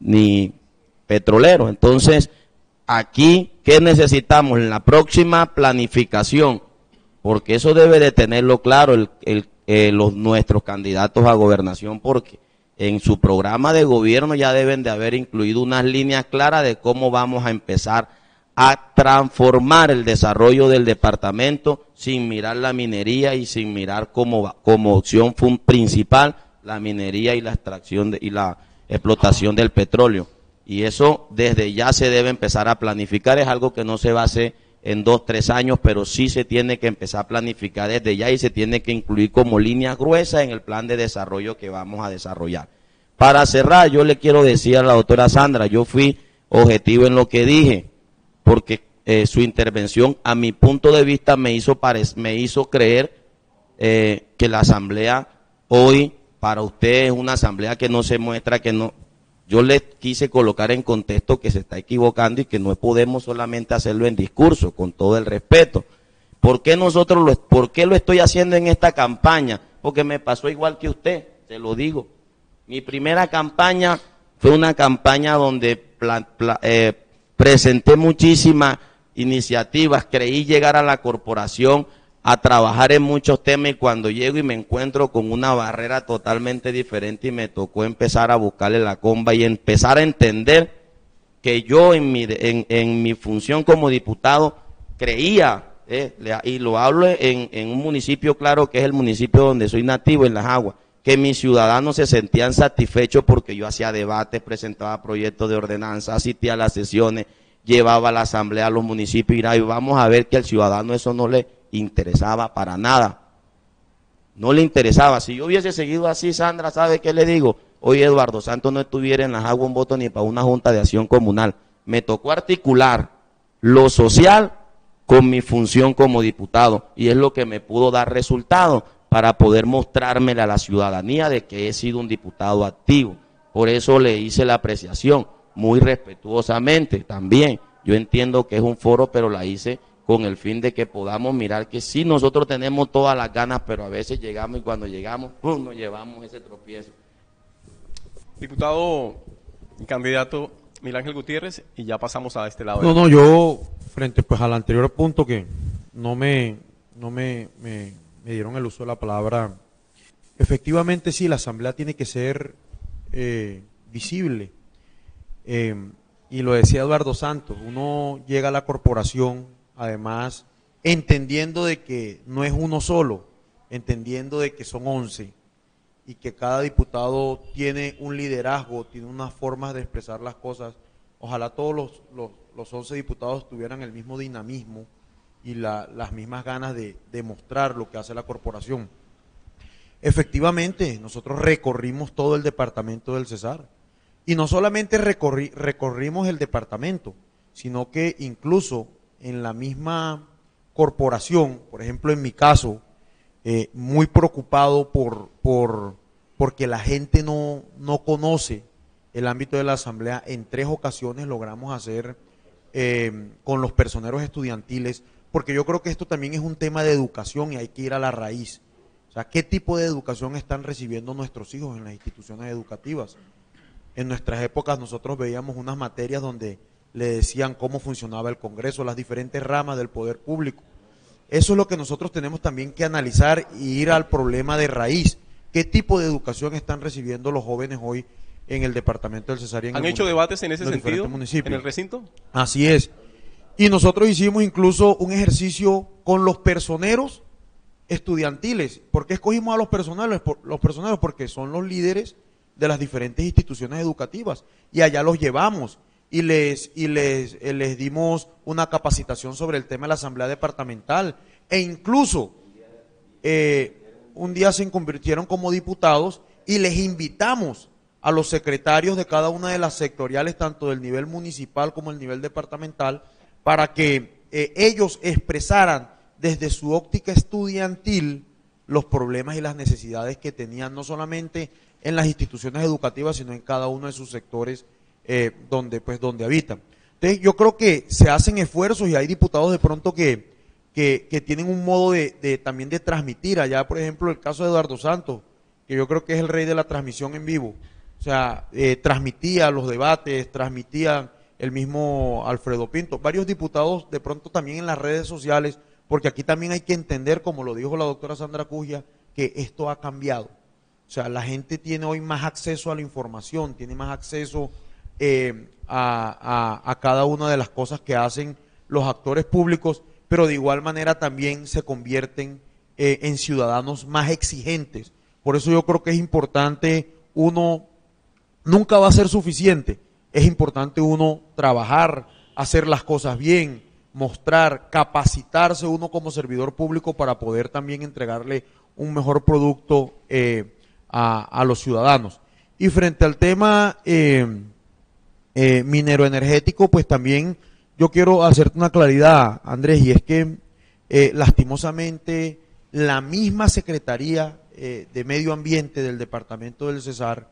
petrolero. Entonces, aquí, ¿qué necesitamos? En la próxima planificación, porque eso debe de tenerlo claro nuestros candidatos a gobernación, porque en su programa de gobierno ya deben de haber incluido unas líneas claras de cómo vamos a empezar a transformar el desarrollo del departamento sin mirar la minería y sin mirar como opción principal la minería y la extracción y la explotación del petróleo. Y eso desde ya se debe empezar a planificar, es algo que no se va a hacer en 2, 3 años, pero sí se tiene que empezar a planificar desde ya y se tiene que incluir como líneas gruesas en el plan de desarrollo que vamos a desarrollar. Para cerrar, yo le quiero decir a la doctora Sandra, yo fui objetivo en lo que dije, porque su intervención, a mi punto de vista, me hizo creer que la asamblea hoy, para usted, es una asamblea que no se muestra, que no. Yo le quise colocar en contexto que se está equivocando y que no podemos solamente hacerlo en discurso, con todo el respeto. ¿Por qué lo estoy haciendo en esta campaña? Porque me pasó igual que usted, se lo digo. Mi primera campaña fue una campaña donde presenté muchísimas iniciativas, creí llegar a la corporación a trabajar en muchos temas y cuando llego y me encuentro con una barrera totalmente diferente y me tocó empezar a buscarle la comba y empezar a entender que yo en mi función como diputado creía, y lo hablo en un municipio claro que es el municipio donde soy nativo, en Las Aguas, que mis ciudadanos se sentían satisfechos porque yo hacía debates, presentaba proyectos de ordenanza, asistía a las sesiones, llevaba a la asamblea a los municipios y vamos a ver que al ciudadano eso no le interesaba para nada. No le interesaba. Si yo hubiese seguido así, Sandra, ¿sabe qué le digo? Hoy Eduardo Santos no estuviera en Las Aguas un voto ni para una junta de acción comunal. Me tocó articular lo social con mi función como diputado y es lo que me pudo dar resultado para poder mostrármela a la ciudadanía de que he sido un diputado activo. Por eso le hice la apreciación, muy respetuosamente también. Yo entiendo que es un foro, pero la hice con el fin de que podamos mirar que sí, nosotros tenemos todas las ganas, pero a veces llegamos y cuando llegamos, ¡pum!, nos llevamos ese tropiezo. Diputado y candidato Miguel Ángel Gutiérrez, y ya pasamos a este lado. No, yo, frente pues al anterior punto que no me dieron el uso de la palabra, efectivamente sí, la asamblea tiene que ser visible, y lo decía Eduardo Santos, uno llega a la corporación, además, entendiendo de que no es uno solo, entendiendo de que son 11 y que cada diputado tiene un liderazgo, tiene unas formas de expresar las cosas. Ojalá todos los 11 diputados tuvieran el mismo dinamismo y las mismas ganas de demostrar lo que hace la corporación. Efectivamente, nosotros recorrimos todo el departamento del Cesar y no solamente recorrimos el departamento, sino que incluso en la misma corporación, por ejemplo en mi caso, muy preocupado porque la gente no conoce el ámbito de la asamblea. En 3 ocasiones logramos hacer con los personeros estudiantiles, porque yo creo que esto también es un tema de educación y hay que ir a la raíz. O sea, ¿qué tipo de educación están recibiendo nuestros hijos en las instituciones educativas? En nuestras épocas nosotros veíamos unas materias donde le decían cómo funcionaba el Congreso, las diferentes ramas del poder público. Eso es lo que nosotros tenemos también que analizar y ir al problema de raíz. ¿Qué tipo de educación están recibiendo los jóvenes hoy en el departamento del Cesar? ¿Han hecho debates en ese sentido en el recinto? Así es. Y nosotros hicimos incluso un ejercicio con los personeros estudiantiles. ¿Por qué escogimos a los personeros? Porque son los líderes de las diferentes instituciones educativas y allá los llevamos. Y les dimos una capacitación sobre el tema de la asamblea departamental e incluso un día se convirtieron como diputados y les invitamos a los secretarios de cada una de las sectoriales, tanto del nivel municipal como el nivel departamental, para que ellos expresaran desde su óptica estudiantil los problemas y las necesidades que tenían, no solamente en las instituciones educativas, sino en cada uno de sus sectores donde habitan. Entonces, yo creo que se hacen esfuerzos y hay diputados de pronto que tienen un modo también de transmitir. Allá, por ejemplo, el caso de Eduardo Santos, que yo creo que es el rey de la transmisión en vivo. O sea, transmitía los debates, transmitía el mismo Alfredo Pinto. Varios diputados de pronto también en las redes sociales, porque aquí también hay que entender, como lo dijo la doctora Sandra Cuggia, que esto ha cambiado. O sea, la gente tiene hoy más acceso a la información, tiene más acceso a cada una de las cosas que hacen los actores públicos, pero de igual manera también se convierten en ciudadanos más exigentes. Por eso yo creo que es importante, nunca va a ser suficiente, es importante uno trabajar, hacer las cosas bien, mostrar, capacitarse uno como servidor público para poder también entregarle un mejor producto a los ciudadanos. Y frente al tema minero energético, pues también yo quiero hacerte una claridad, Andrés, y es que lastimosamente la misma Secretaría de Medio Ambiente del Departamento del Cesar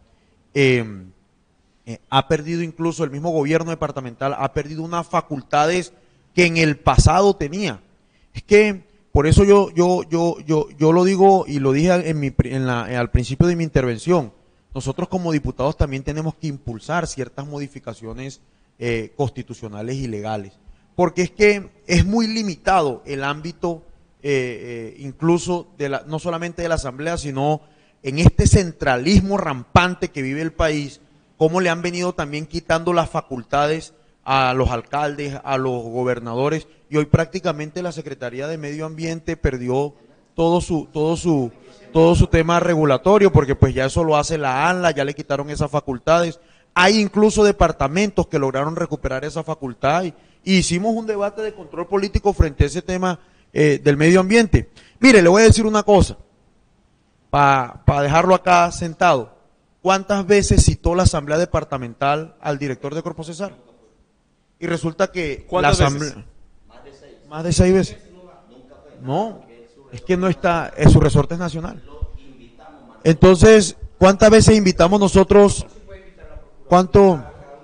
ha perdido, incluso el mismo gobierno departamental ha perdido unas facultades que en el pasado tenía. Es que por eso yo lo digo y lo dije al principio de mi intervención. Nosotros como diputados también tenemos que impulsar ciertas modificaciones constitucionales y legales, porque es que es muy limitado el ámbito incluso no solamente de la Asamblea, sino en este centralismo rampante que vive el país, cómo le han venido también quitando las facultades a los alcaldes, a los gobernadores, y hoy prácticamente la Secretaría de Medio Ambiente perdió todo su tema regulatorio, porque pues ya eso lo hace la ANLA, ya le quitaron esas facultades. Hay incluso departamentos que lograron recuperar esa facultad y hicimos un debate de control político frente a ese tema del medio ambiente. Mire, le voy a decir una cosa, para dejarlo acá sentado. ¿Cuántas veces citó la Asamblea Departamental al director de Corpocesar? Y resulta que la Asamblea... Más de 6 veces. No, es que no está, su resorte es nacional. Entonces, ¿cuántas veces invitamos nosotros? ¿Cuánto?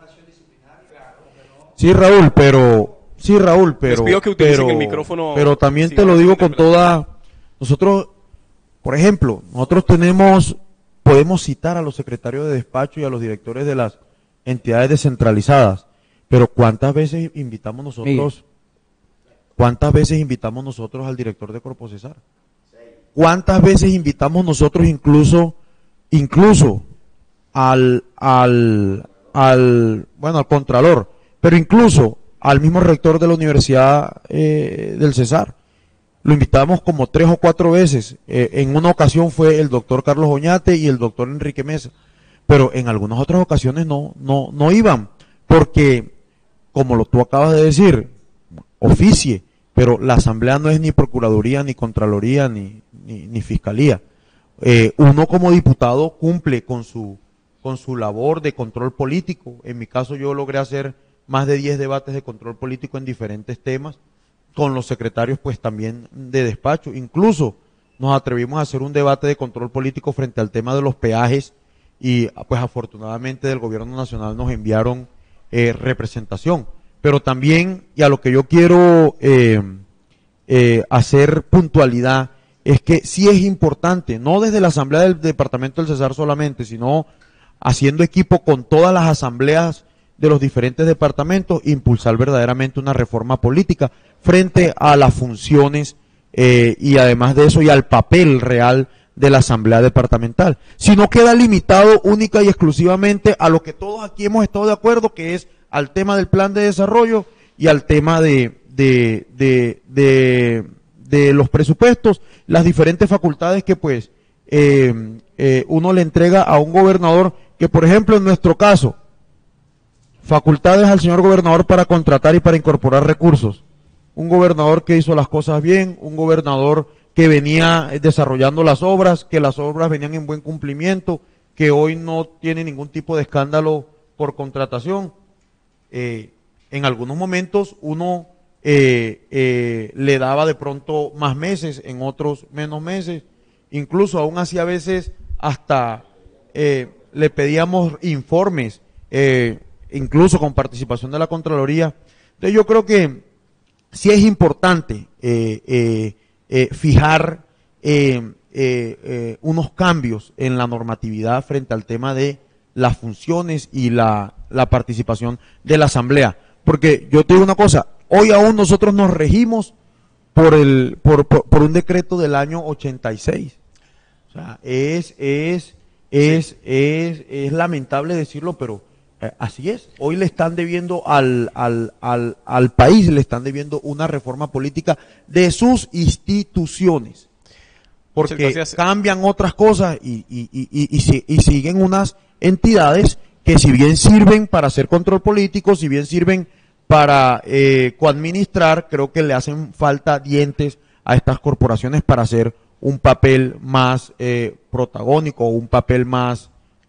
Sí, Raúl, pero Les pido que utilicen el micrófono. Pero también te lo digo con toda... Nosotros, por ejemplo, podemos citar a los secretarios de despacho y a los directores de las entidades descentralizadas, pero ¿cuántas veces invitamos nosotros? ¿Cuántas veces invitamos nosotros al director de Corpocesar? ¿Cuántas veces invitamos nosotros incluso al Contralor, pero incluso al mismo rector de la Universidad del Cesar? Lo invitamos como 3 o 4 veces. En una ocasión fue el doctor Carlos Oñate y el doctor Enrique Mesa, pero en algunas otras ocasiones no iban, porque, como tú acabas de decir, oficie, pero la Asamblea no es ni Procuraduría, ni Contraloría, ni Fiscalía. Uno como diputado cumple con su labor de control político. En mi caso yo logré hacer más de 10 debates de control político en diferentes temas, con los secretarios pues también de despacho. Incluso nos atrevimos a hacer un debate de control político frente al tema de los peajes y pues afortunadamente del gobierno nacional nos enviaron representación. Pero también, y a lo que yo quiero hacer puntualidad, es que sí es importante, no desde la Asamblea del Departamento del Cesar solamente, sino haciendo equipo con todas las asambleas de los diferentes departamentos, impulsar verdaderamente una reforma política frente a las funciones y además de eso y al papel real de la Asamblea Departamental. Si no queda limitado única y exclusivamente a lo que todos aquí hemos estado de acuerdo, que es al tema del plan de desarrollo y al tema de los presupuestos, las diferentes facultades que pues uno le entrega a un gobernador, que por ejemplo en nuestro caso, facultades al señor gobernador para contratar y para incorporar recursos. Un gobernador que hizo las cosas bien, un gobernador que venía desarrollando las obras, que las obras venían en buen cumplimiento, que hoy no tiene ningún tipo de escándalo por contratación. En algunos momentos uno le daba de pronto más meses, en otros menos meses, incluso aún así a veces hasta le pedíamos informes, incluso con participación de la Contraloría. Entonces yo creo que sí es importante fijar unos cambios en la normatividad frente al tema de las funciones y la participación de la Asamblea. Porque yo te digo una cosa, hoy aún nosotros nos regimos por un decreto del año 86. O sea, es lamentable decirlo, pero así es. Hoy le están debiendo al país, le están debiendo una reforma política de sus instituciones. Porque cambian otras cosas y siguen unas entidades que si bien sirven para hacer control político, si bien sirven para coadministrar, creo que le hacen falta dientes a estas corporaciones para hacer un papel más protagónico, un papel más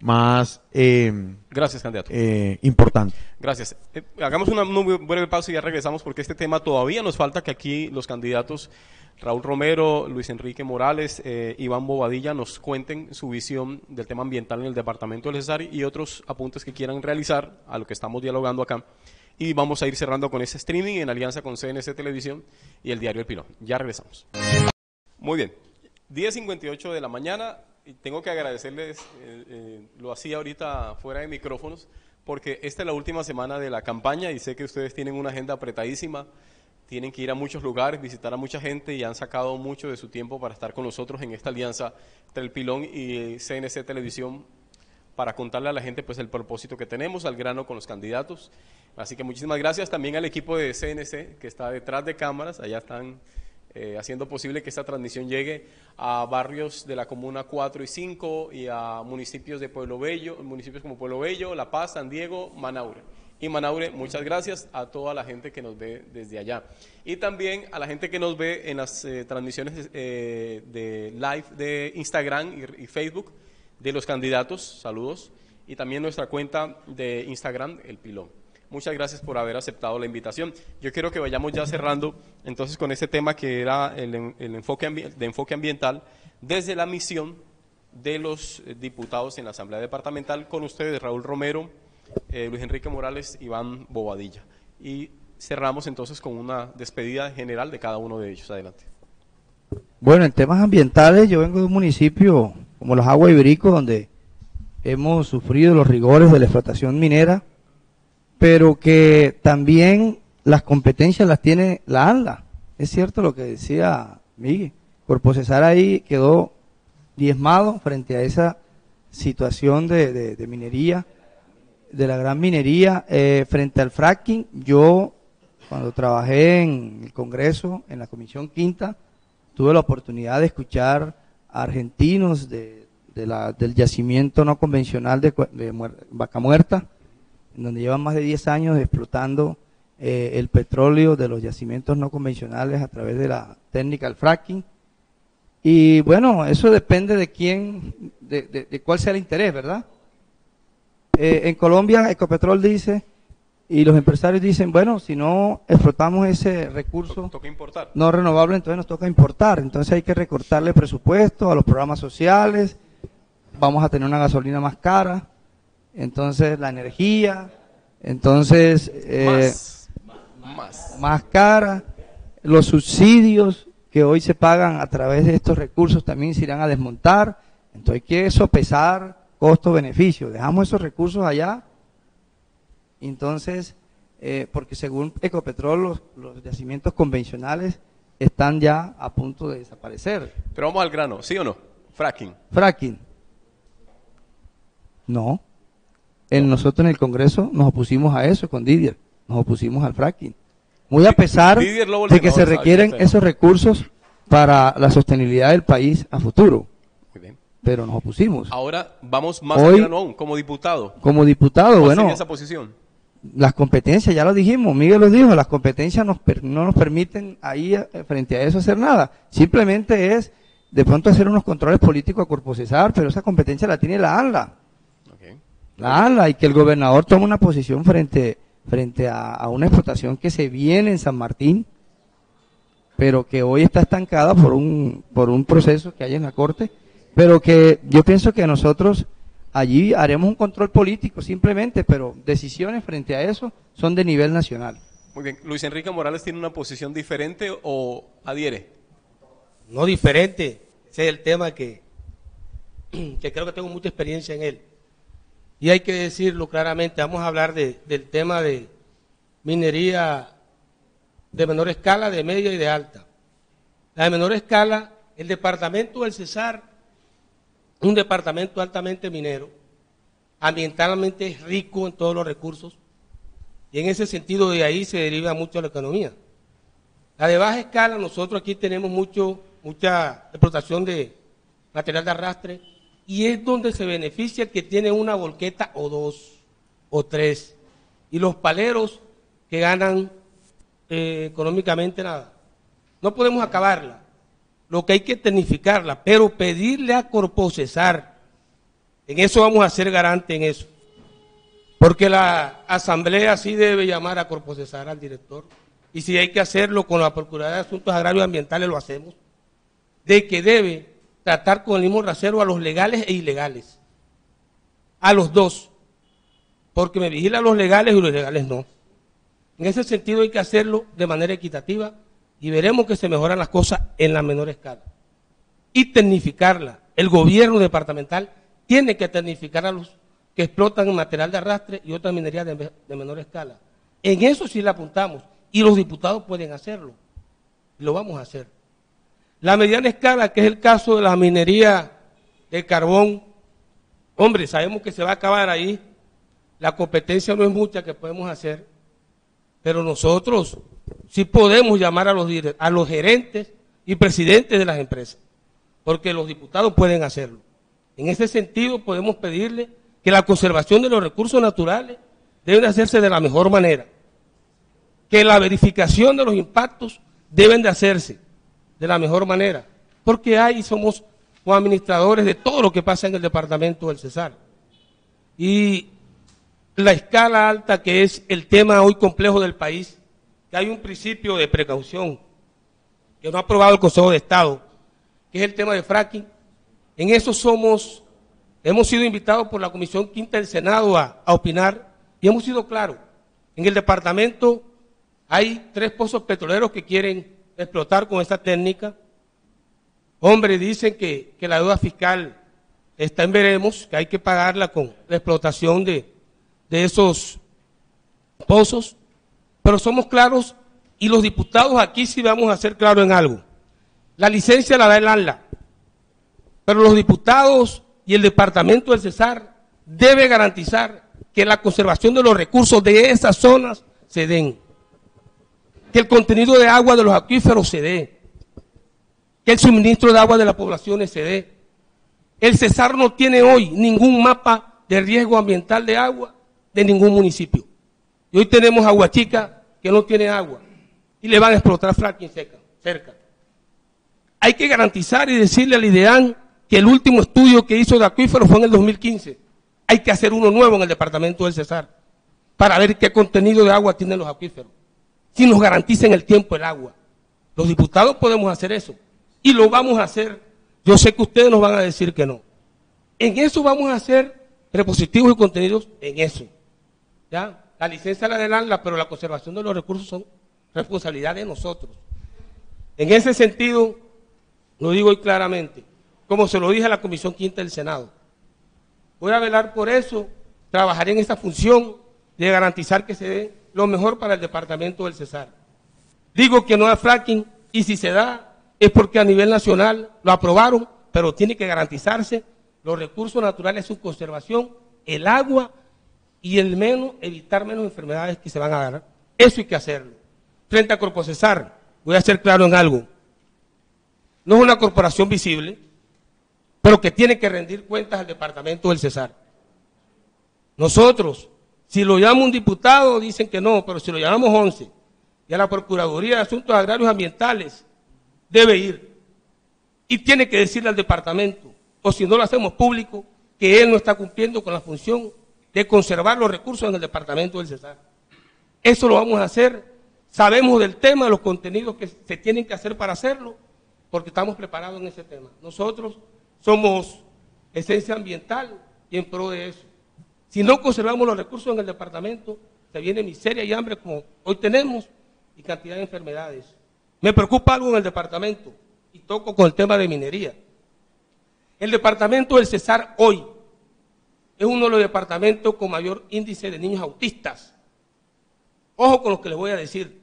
gracias, candidato. Importante. Gracias. Hagamos una breve pausa y ya regresamos, porque este tema todavía nos falta que aquí los candidatos Raúl Romero, Luis Enrique Morales, Iván Bobadilla nos cuenten su visión del tema ambiental en el departamento del Cesar y otros apuntes que quieran realizar a lo que estamos dialogando acá. Y vamos a ir cerrando con ese streaming en alianza con CNC Televisión y el diario El Pilón. Ya regresamos. Muy bien. 10:58 de la mañana. Y tengo que agradecerles, lo hacía ahorita fuera de micrófonos, porque esta es la última semana de la campaña y sé que ustedes tienen una agenda apretadísima, tienen que ir a muchos lugares, visitar a mucha gente y han sacado mucho de su tiempo para estar con nosotros en esta alianza entre El Pilón y CNC Televisión para contarle a la gente pues el propósito que tenemos, al grano con los candidatos. Así que muchísimas gracias también al equipo de CNC que está detrás de cámaras, allá están haciendo posible que esta transmisión llegue a barrios de la Comuna 4 y 5 y a municipios de Pueblo Bello, municipios como Pueblo Bello, La Paz, San Diego, Manaure. Y Manaure, muchas gracias a toda la gente que nos ve desde allá. Y también a la gente que nos ve en las transmisiones de live de Instagram y Facebook de los candidatos, saludos. Y también nuestra cuenta de Instagram, El Pilón. Muchas gracias por haber aceptado la invitación. Yo quiero que vayamos ya cerrando entonces con este tema que era el enfoque ambiental desde la misión de los diputados en la Asamblea Departamental con ustedes, Raúl Romero, Luis Enrique Morales, Iván Bobadilla. Y cerramos entonces con una despedida general de cada uno de ellos. Adelante. Bueno, en temas ambientales, yo vengo de un municipio como Las Aguas Iberico, donde hemos sufrido los rigores de la explotación minera, pero que también las competencias las tiene la ANLA. Es cierto lo que decía Miguel, Cuerpo Cesar ahí quedó diezmado frente a esa situación de minería, de la gran minería, frente al fracking. Yo, cuando trabajé en el Congreso, en la Comisión Quinta, tuve la oportunidad de escuchar a argentinos del yacimiento no convencional de Vaca Muerta, en donde llevan más de 10 años explotando el petróleo de los yacimientos no convencionales a través de la técnica del fracking. Y bueno, eso depende de quién, de cuál sea el interés, ¿verdad? En Colombia, Ecopetrol dice, y los empresarios dicen, bueno, si no explotamos ese recurso toca importar. No renovable, entonces nos toca importar. Entonces hay que recortarle presupuesto a los programas sociales, vamos a tener una gasolina más cara. Entonces la energía, entonces más cara, los subsidios que hoy se pagan a través de estos recursos también se irán a desmontar. Entonces hay que sopesar costo-beneficio, dejamos esos recursos allá. Entonces, porque según Ecopetrol los yacimientos convencionales están ya a punto de desaparecer. Pero vamos al grano, ¿sí o no? Fracking. No. Nosotros en el Congreso nos opusimos a eso con Didier, nos opusimos al fracking. Muy a pesar de que se requieren esos recursos para la sostenibilidad del país a futuro. Muy bien. Pero nos opusimos. Ahora vamos más al grano aún, como diputado. Como diputado, bueno. ¿En esa posición? las competencias, ya lo dijimos, Miguel lo dijo, las competencias no nos permiten ahí frente a eso hacer nada. Simplemente es de pronto hacer unos controles políticos a Corpo Cesar, pero esa competencia la tiene la ANLA. Okay. La ANLA, y que el gobernador tome una posición frente a una explotación que se viene en San Martín, pero que hoy está estancada por un proceso que hay en la Corte, pero que yo pienso que nosotros allí haremos un control político simplemente, pero decisiones frente a eso son de nivel nacional. Muy bien. ¿Luis Enrique Morales tiene una posición diferente o adhiere? No diferente. Ese es el tema que creo que tengo mucha experiencia en él. Y hay que decirlo claramente, vamos a hablar del tema de minería de menor escala, de media y de alta. La de menor escala, el departamento del Cesar, un departamento altamente minero, ambientalmente es rico en todos los recursos, y en ese sentido de ahí se deriva mucho la economía. La de baja escala, nosotros aquí tenemos mucha explotación de material de arrastre, y es donde se beneficia el que tiene una volqueta o dos o tres, y los paleros que ganan económicamente nada. No podemos acabarla. Lo que hay que tecnificarla, pero pedirle a Corpo Cesar, en eso vamos a ser garante en eso, porque la asamblea sí debe llamar a Corpo Cesar, al director, y si hay que hacerlo con la Procuraduría de Asuntos Agrarios y Ambientales, lo hacemos, de que debe tratar con el mismo rasero a los legales e ilegales, a los dos, porque me vigila a los legales y los ilegales no. En ese sentido hay que hacerlo de manera equitativa, y veremos que se mejoran las cosas en la menor escala. Y tecnificarla. El gobierno departamental tiene que tecnificar a los que explotan material de arrastre y otras minerías de menor escala. En eso sí la apuntamos, y los diputados pueden hacerlo. Y lo vamos a hacer. La mediana escala, que es el caso de la minería de carbón, hombre, sabemos que se va a acabar ahí. La competencia no es mucha que podemos hacer, pero nosotros sí podemos llamar a los gerentes y presidentes de las empresas, porque los diputados pueden hacerlo. En ese sentido podemos pedirle que la conservación de los recursos naturales debe hacerse de la mejor manera, que la verificación de los impactos deben de hacerse de la mejor manera, porque ahí somos administradores de todo lo que pasa en el departamento del Cesar. Y la escala alta, que es el tema hoy complejo del país, que hay un principio de precaución que no ha aprobado el Consejo de Estado, que es el tema de fracking. En eso hemos sido invitados por la Comisión Quinta del Senado a opinar, y hemos sido claros. En el departamento hay 3 pozos petroleros que quieren explotar con esta técnica. Hombre, dicen que la deuda fiscal está en veremos, que hay que pagarla con la explotación de esos pozos, pero somos claros, y los diputados aquí sí vamos a ser claros en algo. La licencia la da el ANLA, pero los diputados y el departamento del Cesar debe garantizar que la conservación de los recursos de esas zonas se den, que el contenido de agua de los acuíferos se dé, que el suministro de agua de las poblaciones se dé. El Cesar no tiene hoy ningún mapa de riesgo ambiental de agua de ningún municipio. Y hoy tenemos Aguachica que no tiene agua y le van a explotar fracking cerca. Hay que garantizar y decirle al IDEAN que el último estudio que hizo de acuíferos fue en el 2015. Hay que hacer uno nuevo en el departamento del Cesar para ver qué contenido de agua tienen los acuíferos. Si nos garanticen el tiempo el agua. Los diputados podemos hacer eso y lo vamos a hacer. Yo sé que ustedes nos van a decir que no. En eso vamos a hacer prepositivos y contenidos en eso. ¿Ya? La licencia la del ANLA, pero la conservación de los recursos son responsabilidad de nosotros. En ese sentido, lo digo hoy claramente, como se lo dije a la Comisión Quinta del Senado. Voy a velar por eso, trabajaré en esa función de garantizar que se dé lo mejor para el departamento del Cesar. Digo que no hay fracking, y si se da es porque a nivel nacional lo aprobaron, pero tiene que garantizarse los recursos naturales, su conservación, el agua y evitar menos enfermedades que se van a dar. Eso hay que hacerlo. Frente a Corpo Cesar, voy a ser claro en algo. No es una corporación visible, pero que tiene que rendir cuentas al departamento del Cesar. Nosotros, Si lo llama un diputado, dicen que no, pero si lo llamamos 11, y a la Procuraduría de Asuntos Agrarios Ambientales, debe ir. Y tiene que decirle al departamento, o si no lo hacemos público, que él no está cumpliendo con la función de conservar los recursos en el departamento del Cesar. Eso lo vamos a hacer. Sabemos del tema, los contenidos que se tienen que hacer para hacerlo, porque estamos preparados en ese tema. Nosotros somos esencia ambiental y en pro de eso. Si no conservamos los recursos en el departamento, se viene miseria y hambre como hoy tenemos y cantidad de enfermedades. Me preocupa algo en el departamento y toco con el tema de minería. El departamento del Cesar hoy es uno de los departamentos con mayor índice de niños autistas. Ojo con lo que les voy a decir.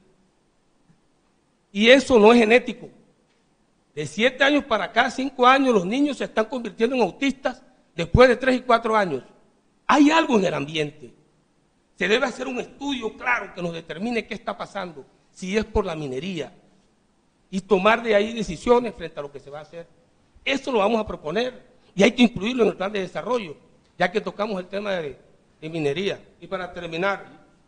Y eso no es genético. De 7 años para acá, 5 años, los niños se están convirtiendo en autistas después de 3 y 4 años. Hay algo en el ambiente. Se debe hacer un estudio claro que nos determine qué está pasando, si es por la minería, y tomar de ahí decisiones frente a lo que se va a hacer. Eso lo vamos a proponer y hay que incluirlo en el plan de desarrollo, ya que tocamos el tema de minería. Y para terminar,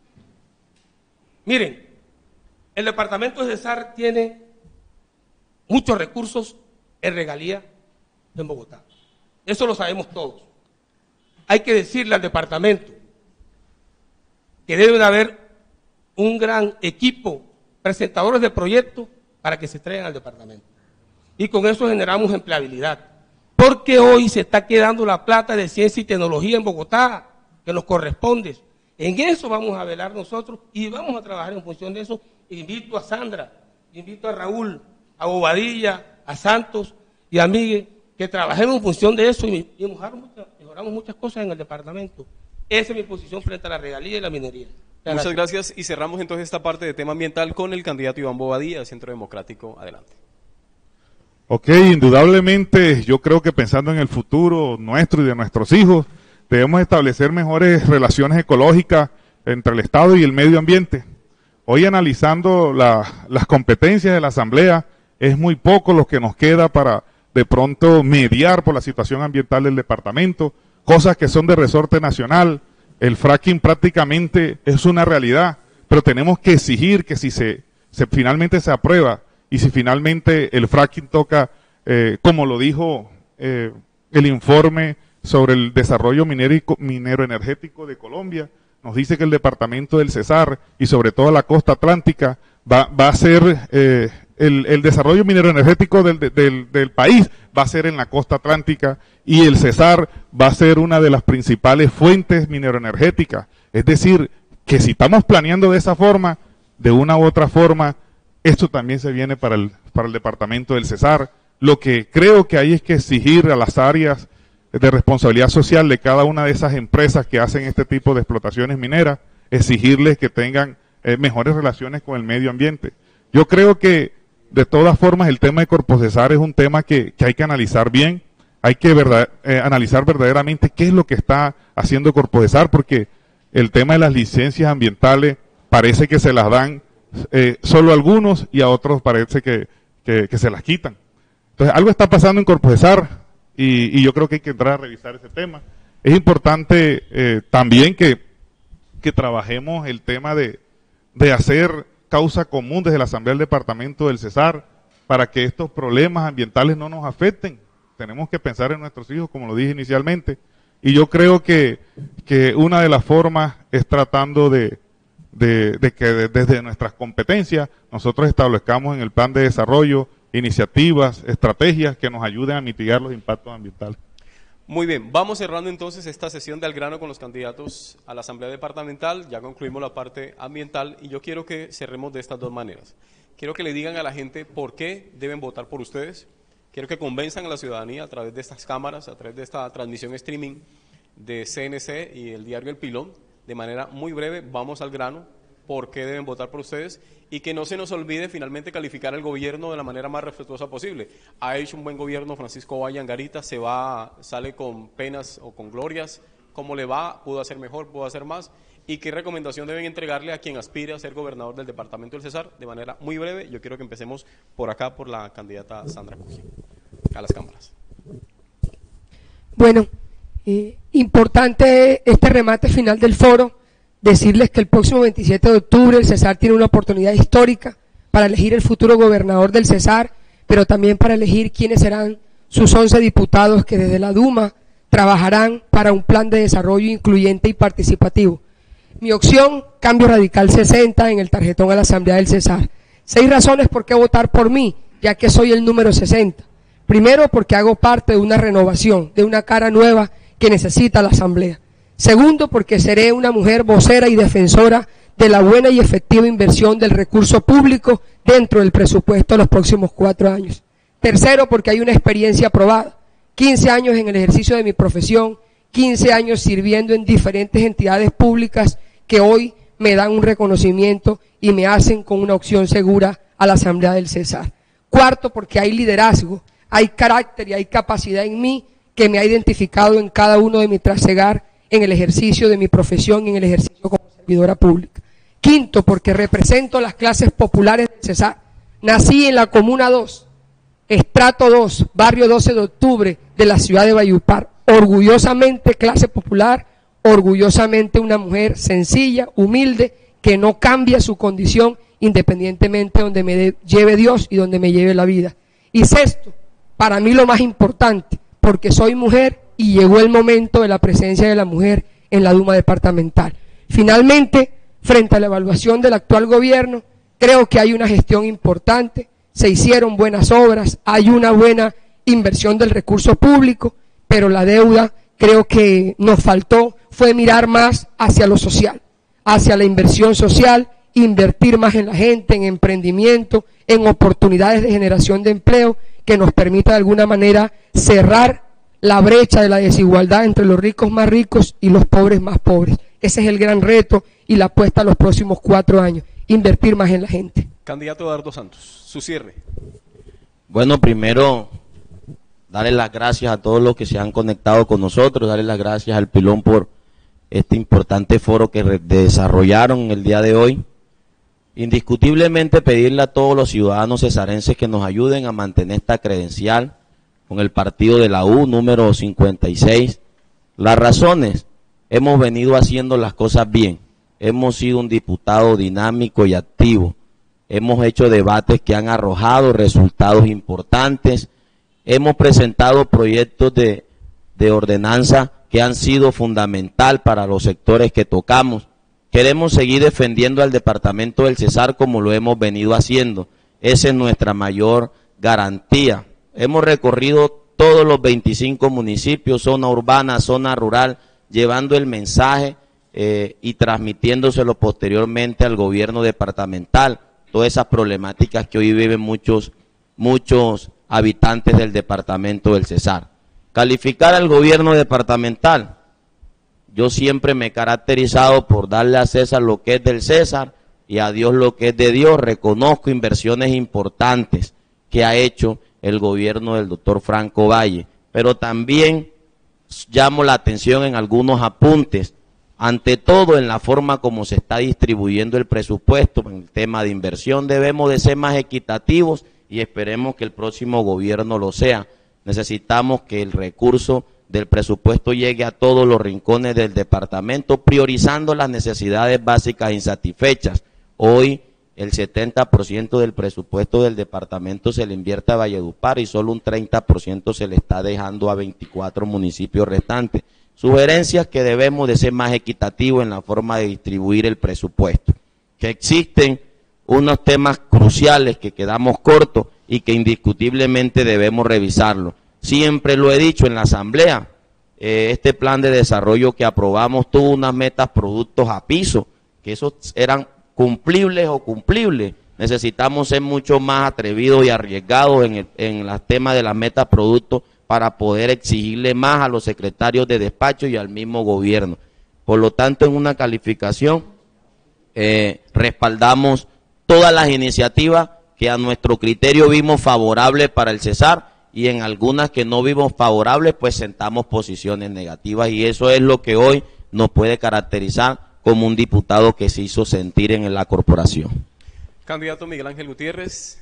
miren, el departamento de Cesar tiene muchos recursos en regalía en Bogotá. Eso lo sabemos todos. Hay que decirle al departamento que debe de haber un gran equipo, presentadores de proyectos, para que se traigan al departamento. Y con eso generamos empleabilidad. Porque hoy se está quedando la plata de ciencia y tecnología en Bogotá, que nos corresponde. En eso vamos a velar nosotros y vamos a trabajar en función de eso. Invito a Sandra, invito a Raúl, a Bobadilla, a Santos y a Miguel, que trabajemos en función de eso y mejoramos muchas cosas en el departamento. Esa es mi posición frente a la regalía y la minería. Muchas gracias y cerramos entonces esta parte de tema ambiental con el candidato Iván Bobadilla del Centro Democrático. Adelante. Ok, indudablemente yo creo que pensando en el futuro nuestro y de nuestros hijos, debemos establecer mejores relaciones ecológicas entre el Estado y el medio ambiente. Hoy analizando las competencias de la Asamblea, es muy poco lo que nos queda para de pronto mediar por la situación ambiental del departamento, cosas que son de resorte nacional. El fracking prácticamente es una realidad, pero tenemos que exigir que si finalmente se aprueba y si finalmente el fracking toca, como lo dijo el informe sobre el desarrollo minero energético de Colombia, nos dice que el departamento del Cesar y sobre todo la costa atlántica va a ser el desarrollo minero energético del país va a ser en la costa atlántica y el Cesar va a ser una de las principales fuentes mineroenergéticas. Es decir, que si estamos planeando de esa forma, de una u otra forma, esto también se viene para el departamento del Cesar. Lo que creo que hay es que exigir a las áreas de responsabilidad social de cada una de esas empresas que hacen este tipo de explotaciones mineras, exigirles que tengan mejores relaciones con el medio ambiente. Yo creo que de todas formas el tema de Corpocesar es un tema que hay que analizar bien, hay que analizar verdaderamente qué es lo que está haciendo Corpocesar, porque el tema de las licencias ambientales parece que se las dan solo a algunos y a otros parece que se las quitan. Entonces algo está pasando en Corpocesar y yo creo que hay que entrar a revisar ese tema. Es importante también que trabajemos el tema de hacer causa común desde la Asamblea del Departamento del Cesar para que estos problemas ambientales no nos afecten. Tenemos que pensar en nuestros hijos, como lo dije inicialmente, y yo creo que una de las formas es tratando de que desde nuestras competencias nosotros establezcamos en el plan de desarrollo iniciativas, estrategias que nos ayuden a mitigar los impactos ambientales. Muy bien, vamos cerrando entonces esta sesión de Al Grano con los candidatos a la Asamblea Departamental. Ya concluimos la parte ambiental y yo quiero que cerremos de estas dos maneras. Quiero que le digan a la gente por qué deben votar por ustedes. Quiero que convenzan a la ciudadanía a través de estas cámaras, a través de esta transmisión streaming de CNC y el diario El Pilón. De manera muy breve, vamos al grano, por qué deben votar por ustedes y que no se nos olvide finalmente calificar al gobierno de la manera más respetuosa posible. Ha hecho un buen gobierno Francisco Valle Angarita, sale con penas o con glorias, ¿cómo le va? ¿Pudo hacer mejor? ¿Pudo hacer más? ¿Y qué recomendación deben entregarle a quien aspire a ser gobernador del departamento del Cesar? De manera muy breve, yo quiero que empecemos por acá, por la candidata Sandra Cujía, a las cámaras. Bueno, importante este remate final del foro, decirles que el próximo 27 de octubre el Cesar tiene una oportunidad histórica para elegir el futuro gobernador del Cesar, pero también para elegir quiénes serán sus 11 diputados que desde la Duma trabajarán para un plan de desarrollo incluyente y participativo. Mi opción, Cambio Radical 60 en el tarjetón a la Asamblea del Cesar. 6 razones por qué votar por mí, ya que soy el número 60. Primero, porque hago parte de una renovación, de una cara nueva que necesita la Asamblea. Segundo, porque seré una mujer vocera y defensora de la buena y efectiva inversión del recurso público dentro del presupuesto de los próximos 4 años. Tercero, porque hay una experiencia probada. 15 años en el ejercicio de mi profesión, 15 años sirviendo en diferentes entidades públicas que hoy me dan un reconocimiento y me hacen con una opción segura a la Asamblea del Cesar. Cuarto, porque hay liderazgo, hay carácter y hay capacidad en mí que me ha identificado en cada uno de mi trasegar en el ejercicio de mi profesión y en el ejercicio como servidora pública. Quinto, porque represento las clases populares del Cesar. Nací en la Comuna 2, Estrato 2, Barrio 12 de Octubre de la ciudad de Valledupar. Orgullosamente clase popular, orgullosamente una mujer sencilla, humilde, que no cambia su condición independientemente de donde me lleve Dios y donde me lleve la vida. Y sexto, para mí lo más importante, porque soy mujer y llegó el momento de la presencia de la mujer en la Duma departamental. Finalmente, frente a la evaluación del actual gobierno, creo que hay una gestión importante, se hicieron buenas obras, hay una buena inversión del recurso público, pero la deuda creo que nos faltó fue mirar más hacia lo social, hacia la inversión social, invertir más en la gente, en emprendimiento, en oportunidades de generación de empleo que nos permita de alguna manera cerrar la brecha de la desigualdad entre los ricos más ricos y los pobres más pobres. Ese es el gran reto y la apuesta a los próximos 4 años, invertir más en la gente. Candidato Eduardo Santos, su cierre. Bueno, primero, darle las gracias a todos los que se han conectado con nosotros, darle las gracias al Pilón por este importante foro que desarrollaron el día de hoy. Indiscutiblemente pedirle a todos los ciudadanos cesarenses que nos ayuden a mantener esta credencial con el partido de la U, número 56. Las razones, hemos venido haciendo las cosas bien, hemos sido un diputado dinámico y activo, hemos hecho debates que han arrojado resultados importantes, hemos presentado proyectos de ordenanza que han sido fundamental para los sectores que tocamos. Queremos seguir defendiendo al departamento del Cesar como lo hemos venido haciendo. Esa es nuestra mayor garantía. Hemos recorrido todos los 25 municipios, zona urbana, zona rural, llevando el mensaje y transmitiéndoselo posteriormente al gobierno departamental. Todas esas problemáticas que hoy viven muchos habitantes del departamento del Cesar. Calificar al gobierno departamental. Yo siempre me he caracterizado por darle a César lo que es del César y a Dios lo que es de Dios. Reconozco inversiones importantes que ha hecho el gobierno del doctor Franco Valle, pero también llamo la atención en algunos apuntes, ante todo en la forma como se está distribuyendo el presupuesto. En el tema de inversión debemos de ser más equitativos y esperemos que el próximo gobierno lo sea. Necesitamos que el recurso del presupuesto llegue a todos los rincones del departamento, priorizando las necesidades básicas insatisfechas. Hoy el 70% del presupuesto del departamento se le invierte a Valledupar y solo un 30% se le está dejando a 24 municipios restantes. Sugerencias que debemos de ser más equitativos en la forma de distribuir el presupuesto. Que existen unos temas cruciales que quedamos cortos y que indiscutiblemente debemos revisarlo. Siempre lo he dicho en la asamblea, este plan de desarrollo que aprobamos tuvo unas metas productos a piso, que esos eran cumplibles o cumplibles. Necesitamos ser mucho más atrevidos y arriesgados en el tema de las metas productos para poder exigirle más a los secretarios de despacho y al mismo gobierno. Por lo tanto, en una calificación respaldamos todas las iniciativas que a nuestro criterio vimos favorables para el Cesar, y en algunas que no vimos favorables, pues sentamos posiciones negativas, y eso es lo que hoy nos puede caracterizar como un diputado que se hizo sentir en la corporación. Candidato Miguel Ángel Gutiérrez.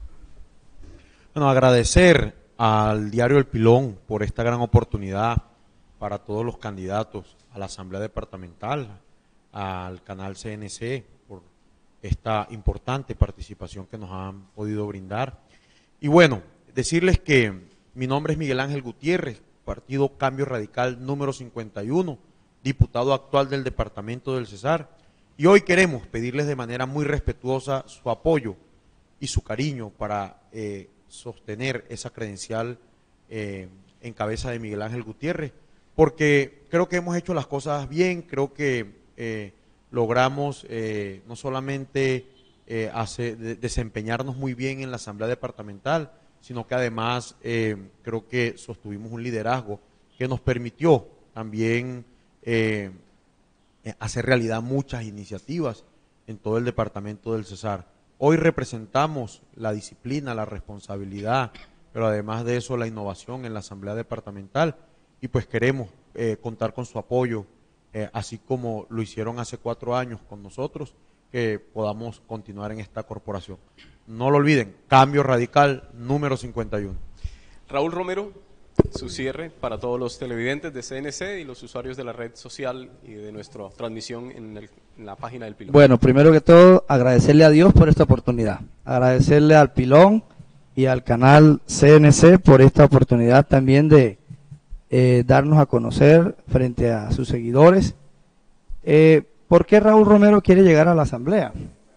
Bueno, agradecer al diario El Pilón por esta gran oportunidad para todos los candidatos a la Asamblea Departamental, al canal CNC por esta importante participación que nos han podido brindar. Y bueno, decirles que mi nombre es Miguel Ángel Gutiérrez, Partido Cambio Radical número 51, diputado actual del departamento del Cesar, y hoy queremos pedirles de manera muy respetuosa su apoyo y su cariño para sostener esa credencial en cabeza de Miguel Ángel Gutiérrez, porque creo que hemos hecho las cosas bien, creo que logramos no solamente desempeñarnos muy bien en la Asamblea Departamental, sino que además creo que sostuvimos un liderazgo que nos permitió también hacer realidad muchas iniciativas en todo el departamento del Cesar. Hoy representamos la disciplina, la responsabilidad, pero además de eso la innovación en la Asamblea Departamental, y pues queremos contar con su apoyo, así como lo hicieron hace 4 años con nosotros, que podamos continuar en esta corporación. No lo olviden, Cambio Radical número 51. Raúl Romero, su cierre para todos los televidentes de CNC y los usuarios de la red social y de nuestra transmisión en la página del Pilón. Bueno, primero que todo, agradecerle a Dios por esta oportunidad, agradecerle al Pilón y al canal CNC por esta oportunidad también de darnos a conocer frente a sus seguidores. ¿Por qué Raúl Romero quiere llegar a la Asamblea?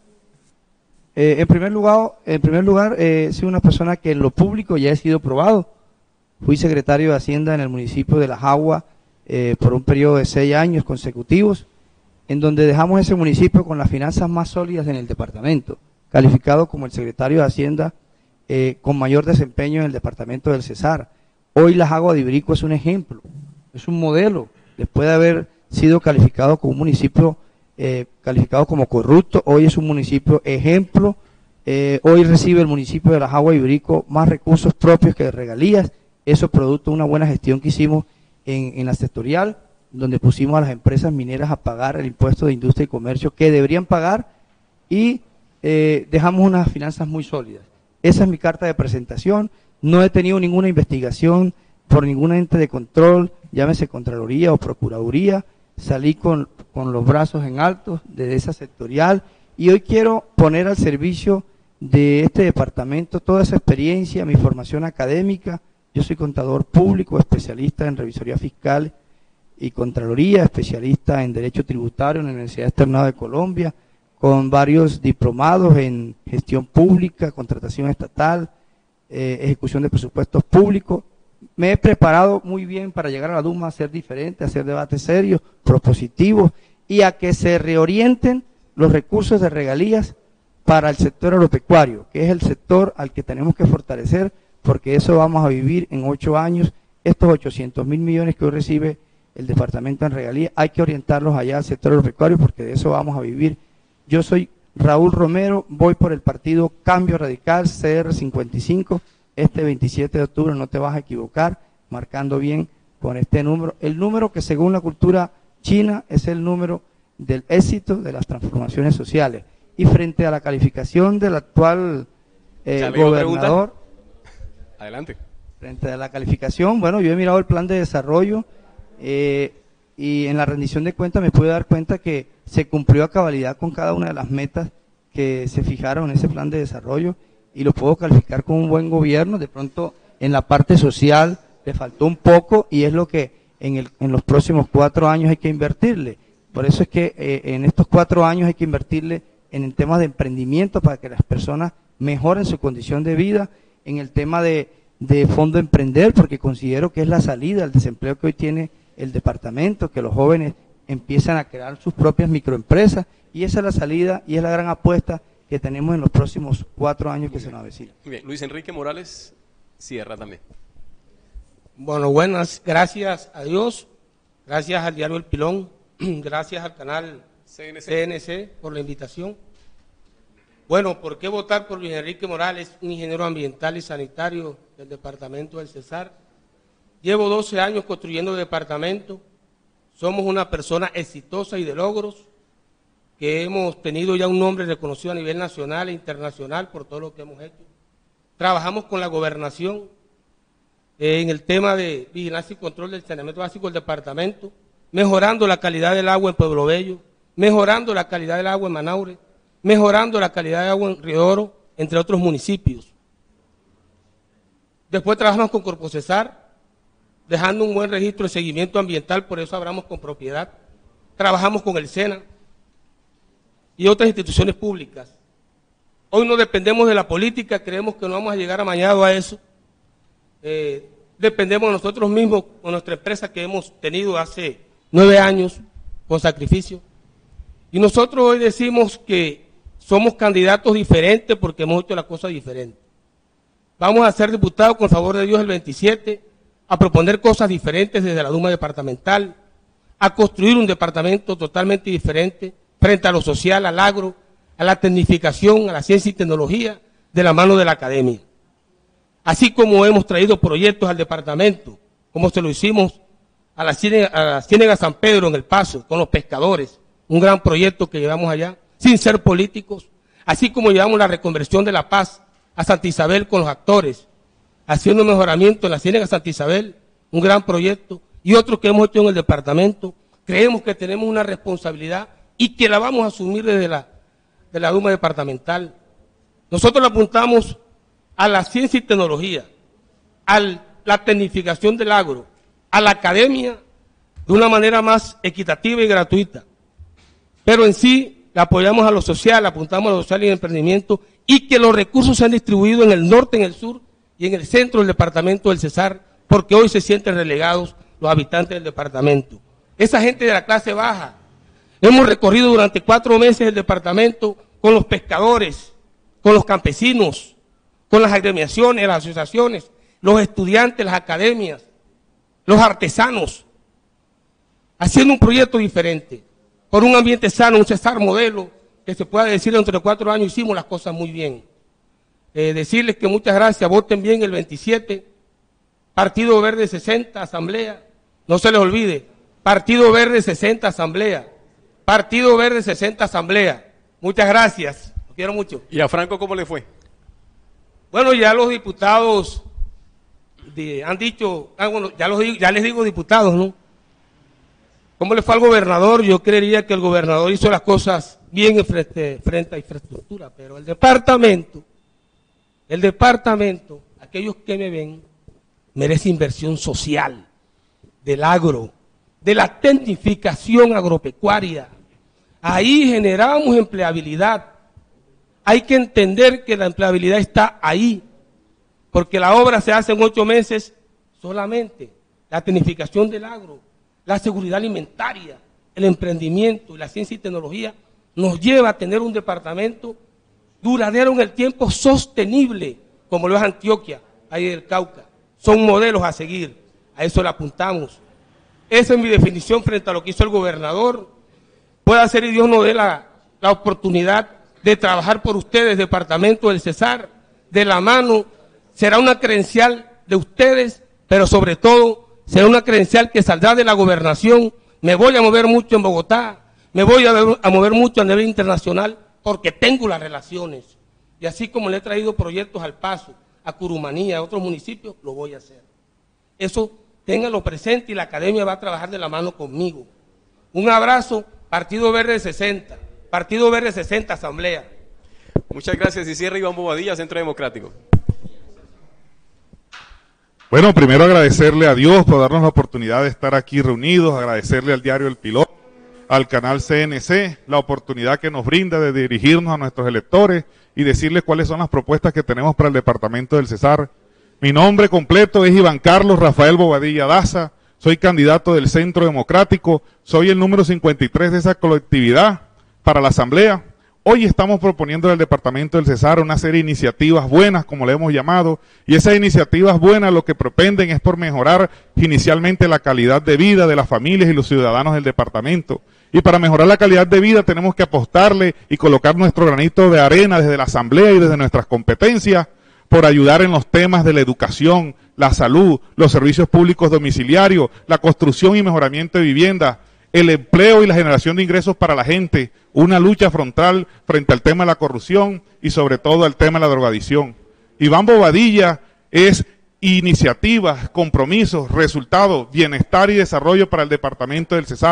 En primer lugar, soy una persona que en lo público ya he sido probado. Fui secretario de Hacienda en el municipio de La Jagua por un periodo de 6 años consecutivos, en donde dejamos ese municipio con las finanzas más sólidas en el departamento, calificado como el secretario de Hacienda con mayor desempeño en el departamento del Cesar. Hoy La Jagua de Ibirico es un ejemplo, es un modelo. Después de haber sido calificado como un municipio calificado como corrupto, hoy es un municipio ejemplo. Hoy recibe el municipio de La Jagua de Ibirico más recursos propios que de regalías. Eso producto de una buena gestión que hicimos en la sectorial, donde pusimos a las empresas mineras a pagar el impuesto de industria y comercio que deberían pagar, y dejamos unas finanzas muy sólidas. Esa es mi carta de presentación. No he tenido ninguna investigación por ningún ente de control, llámese Contraloría o Procuraduría. Salí con los brazos en alto de esa sectorial, y hoy quiero poner al servicio de este departamento toda esa experiencia, mi formación académica. Yo soy contador público, especialista en revisoría fiscal y Contraloría, especialista en Derecho Tributario en la Universidad Externado de Colombia, con varios diplomados en gestión pública, contratación estatal, ejecución de presupuestos públicos. Me he preparado muy bien para llegar a la Duma a ser diferente, a hacer debates serios, propositivos, y a que se reorienten los recursos de regalías para el sector agropecuario, que es el sector al que tenemos que fortalecer, porque eso vamos a vivir en 8 años. Estos 800.000 millones que hoy recibe el departamento en regalías, hay que orientarlos allá al sector agropecuario, porque de eso vamos a vivir. Yo soy Raúl Romero, voy por el partido Cambio Radical, CR55, este 27 de octubre, no te vas a equivocar, marcando bien con este número, el número que según la cultura china es el número del éxito de las transformaciones sociales. Y frente a la calificación del actual gobernador, adelante. Frente a la calificación, bueno, yo he mirado el plan de desarrollo y en la rendición de cuentas me pude dar cuenta que se cumplió a cabalidad con cada una de las metas que se fijaron en ese plan de desarrollo, y lo puedo calificar como un buen gobierno. De pronto en la parte social le faltó un poco, y es lo que en los próximos 4 años hay que invertirle. Por eso es que en estos 4 años hay que invertirle en el tema de emprendimiento para que las personas mejoren su condición de vida, en el tema de Fondo Emprender, porque considero que es la salida al desempleo que hoy tiene el departamento, que los jóvenes empiezan a crear sus propias microempresas, y esa es la salida y es la gran apuesta que tenemos en los próximos 4 años que se nos avecinan. Muy bien, Luis Enrique Morales cierra también. Bueno, buenas, gracias a Dios, gracias al diario El Pilón, gracias al canal CNC por la invitación. Bueno, ¿por qué votar por Luis Enrique Morales, un ingeniero ambiental y sanitario del departamento del Cesar? Llevo 12 años construyendo el departamento, somos una persona exitosa y de logros, que hemos tenido ya un nombre reconocido a nivel nacional e internacional por todo lo que hemos hecho. Trabajamos con la gobernación en el tema de vigilancia y control del saneamiento básico del departamento, mejorando la calidad del agua en Pueblo Bello, mejorando la calidad del agua en Manaure, mejorando la calidad de agua en Río Oro, entre otros municipios. Después trabajamos con Corpocesar, dejando un buen registro de seguimiento ambiental, por eso hablamos con propiedad. Trabajamos con el SENA y otras instituciones públicas. Hoy no dependemos de la política, creemos que no vamos a llegar amañado a eso. Dependemos de nosotros mismos, con nuestra empresa que hemos tenido hace 9 años, con sacrificio. Y nosotros hoy decimos que somos candidatos diferentes porque hemos hecho las cosas diferentes. Vamos a ser diputados, con favor de Dios, el 27, a proponer cosas diferentes desde la Duma departamental, a construir un departamento totalmente diferente frente a lo social, al agro, a la tecnificación, a la ciencia y tecnología, de la mano de la academia. Así como hemos traído proyectos al departamento, como se lo hicimos a la Ciénega San Pedro en El Paso, con los pescadores, un gran proyecto que llevamos allá, sin ser políticos, así como llevamos la reconversión de La Paz a Santa Isabel con los actores, haciendo mejoramiento en la Ciénega Santa Isabel, un gran proyecto, y otros que hemos hecho en el departamento. Creemos que tenemos una responsabilidad y que la vamos a asumir desde la Duma departamental. Nosotros le apuntamos a la ciencia y tecnología, a la tecnificación del agro, a la academia de una manera más equitativa y gratuita. Pero en sí, le apoyamos a lo social, apuntamos a lo social y el emprendimiento, y que los recursos sean distribuidos en el norte, en el sur y en el centro del departamento del Cesar, porque hoy se sienten relegados los habitantes del departamento. Esa gente de la clase baja. Hemos recorrido durante 4 meses el departamento con los pescadores, con los campesinos, con las agremiaciones, las asociaciones, los estudiantes, las academias, los artesanos, haciendo un proyecto diferente, por un ambiente sano, un Cesar modelo, que se pueda decir dentro de 4 años hicimos las cosas muy bien. Decirles que muchas gracias, voten bien el 27, Partido Verde 60, Asamblea, no se les olvide, Partido Verde 60, Asamblea, Partido Verde 60, Asamblea. Muchas gracias, los quiero mucho. ¿Y a Franco cómo le fue? Bueno, ya los diputados han dicho, bueno, ya les digo diputados, ¿no? ¿Cómo le fue al gobernador? Yo creería que el gobernador hizo las cosas bien frente a infraestructura, pero el departamento, aquellos que me ven, merece inversión social, del agro, de la tecnificación agropecuaria. Ahí generamos empleabilidad. Hay que entender que la empleabilidad está ahí, porque la obra se hace en 8 meses solamente. La tecnificación del agro, la seguridad alimentaria, el emprendimiento y la ciencia y tecnología nos lleva a tener un departamento duradero en el tiempo, sostenible, como lo es Antioquia, ahí del Cauca. Son modelos a seguir, a eso le apuntamos. Esa es mi definición frente a lo que hizo el gobernador. Puede ser y Dios nos dé la oportunidad de trabajar por ustedes, departamento del Cesar, de la mano. Será una credencial de ustedes, pero sobre todo será una credencial que saldrá de la gobernación. Me voy a mover mucho en Bogotá, me voy a mover mucho a nivel internacional, porque tengo las relaciones. Y así como le he traído proyectos al Paso, a Curumanía, a otros municipios, lo voy a hacer. Eso ténganlo presente y la academia va a trabajar de la mano conmigo. Un abrazo, Partido Verde 60, Partido Verde 60, Asamblea. Muchas gracias. Y cierra Iván Bobadilla, Centro Democrático. Bueno, primero agradecerle a Dios por darnos la oportunidad de estar aquí reunidos, agradecerle al diario El Piloto, al canal CNC, la oportunidad que nos brinda de dirigirnos a nuestros electores y decirles cuáles son las propuestas que tenemos para el departamento del Cesar. Mi nombre completo es Iván Carlos Rafael Bobadilla Daza, soy candidato del Centro Democrático, soy el número 53 de esa colectividad para la Asamblea. Hoy estamos proponiendo al departamento del Cesar una serie de iniciativas buenas, como le hemos llamado, y esas iniciativas buenas lo que propenden es por mejorar inicialmente la calidad de vida de las familias y los ciudadanos del departamento. Y para mejorar la calidad de vida tenemos que apostarle y colocar nuestro granito de arena desde la Asamblea y desde nuestras competencias por ayudar en los temas de la educación, la salud, los servicios públicos domiciliarios, la construcción y mejoramiento de vivienda, el empleo y la generación de ingresos para la gente, una lucha frontal frente al tema de la corrupción y sobre todo al tema de la drogadicción. Iván Bobadilla es iniciativas, compromisos, resultados, bienestar y desarrollo para el departamento del Cesar.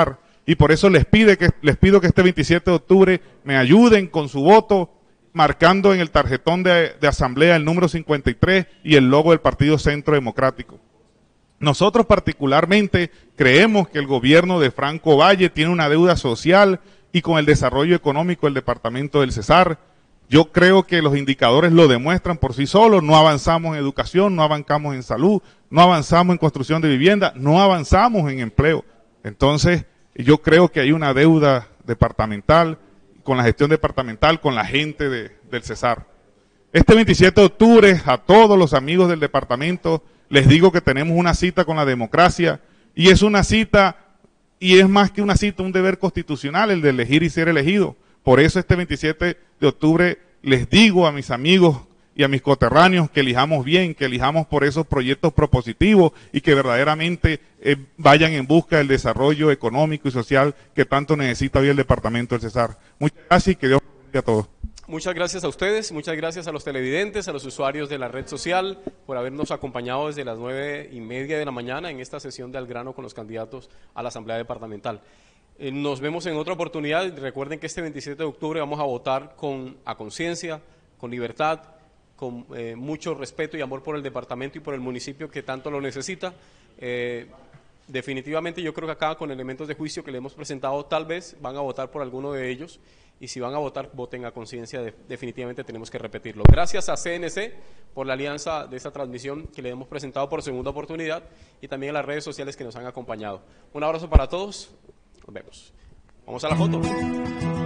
y por eso les pido que este 27 de octubre me ayuden con su voto, marcando en el tarjetón de asamblea el número 53 y el logo del Partido Centro Democrático. Nosotros particularmente creemos que el gobierno de Franco Valle tiene una deuda social y con el desarrollo económico del departamento del Cesar. Yo creo que los indicadores lo demuestran por sí solos, no avanzamos en educación, no avanzamos en salud, no avanzamos en construcción de vivienda, no avanzamos en empleo. Entonces, yo creo que hay una deuda departamental, con la gestión departamental, con la gente del Cesar. Este 27 de octubre, a todos los amigos del departamento, les digo que tenemos una cita con la democracia, y es una cita, y es más que una cita, un deber constitucional, el de elegir y ser elegido. Por eso este 27 de octubre les digo a mis amigos y a mis coterráneos que elijamos bien, que elijamos por esos proyectos propositivos y que verdaderamente vayan en busca del desarrollo económico y social que tanto necesita hoy el departamento del Cesar. Muchas gracias y que Dios los bendiga a todos. Muchas gracias a ustedes, muchas gracias a los televidentes, a los usuarios de la red social por habernos acompañado desde las 9:30 de la mañana en esta sesión de Al Grano con los candidatos a la Asamblea Departamental. Nos vemos en otra oportunidad. Recuerden que este 27 de octubre vamos a votar a conciencia, con libertad, con mucho respeto y amor por el departamento y por el municipio que tanto lo necesita. Definitivamente yo creo que acá con elementos de juicio que le hemos presentado tal vez van a votar por alguno de ellos y si van a votar, voten a conciencia, definitivamente tenemos que repetirlo. Gracias a CNC por la alianza de esta transmisión que le hemos presentado por segunda oportunidad y también a las redes sociales que nos han acompañado. Un abrazo para todos, nos vemos. Vamos a la foto.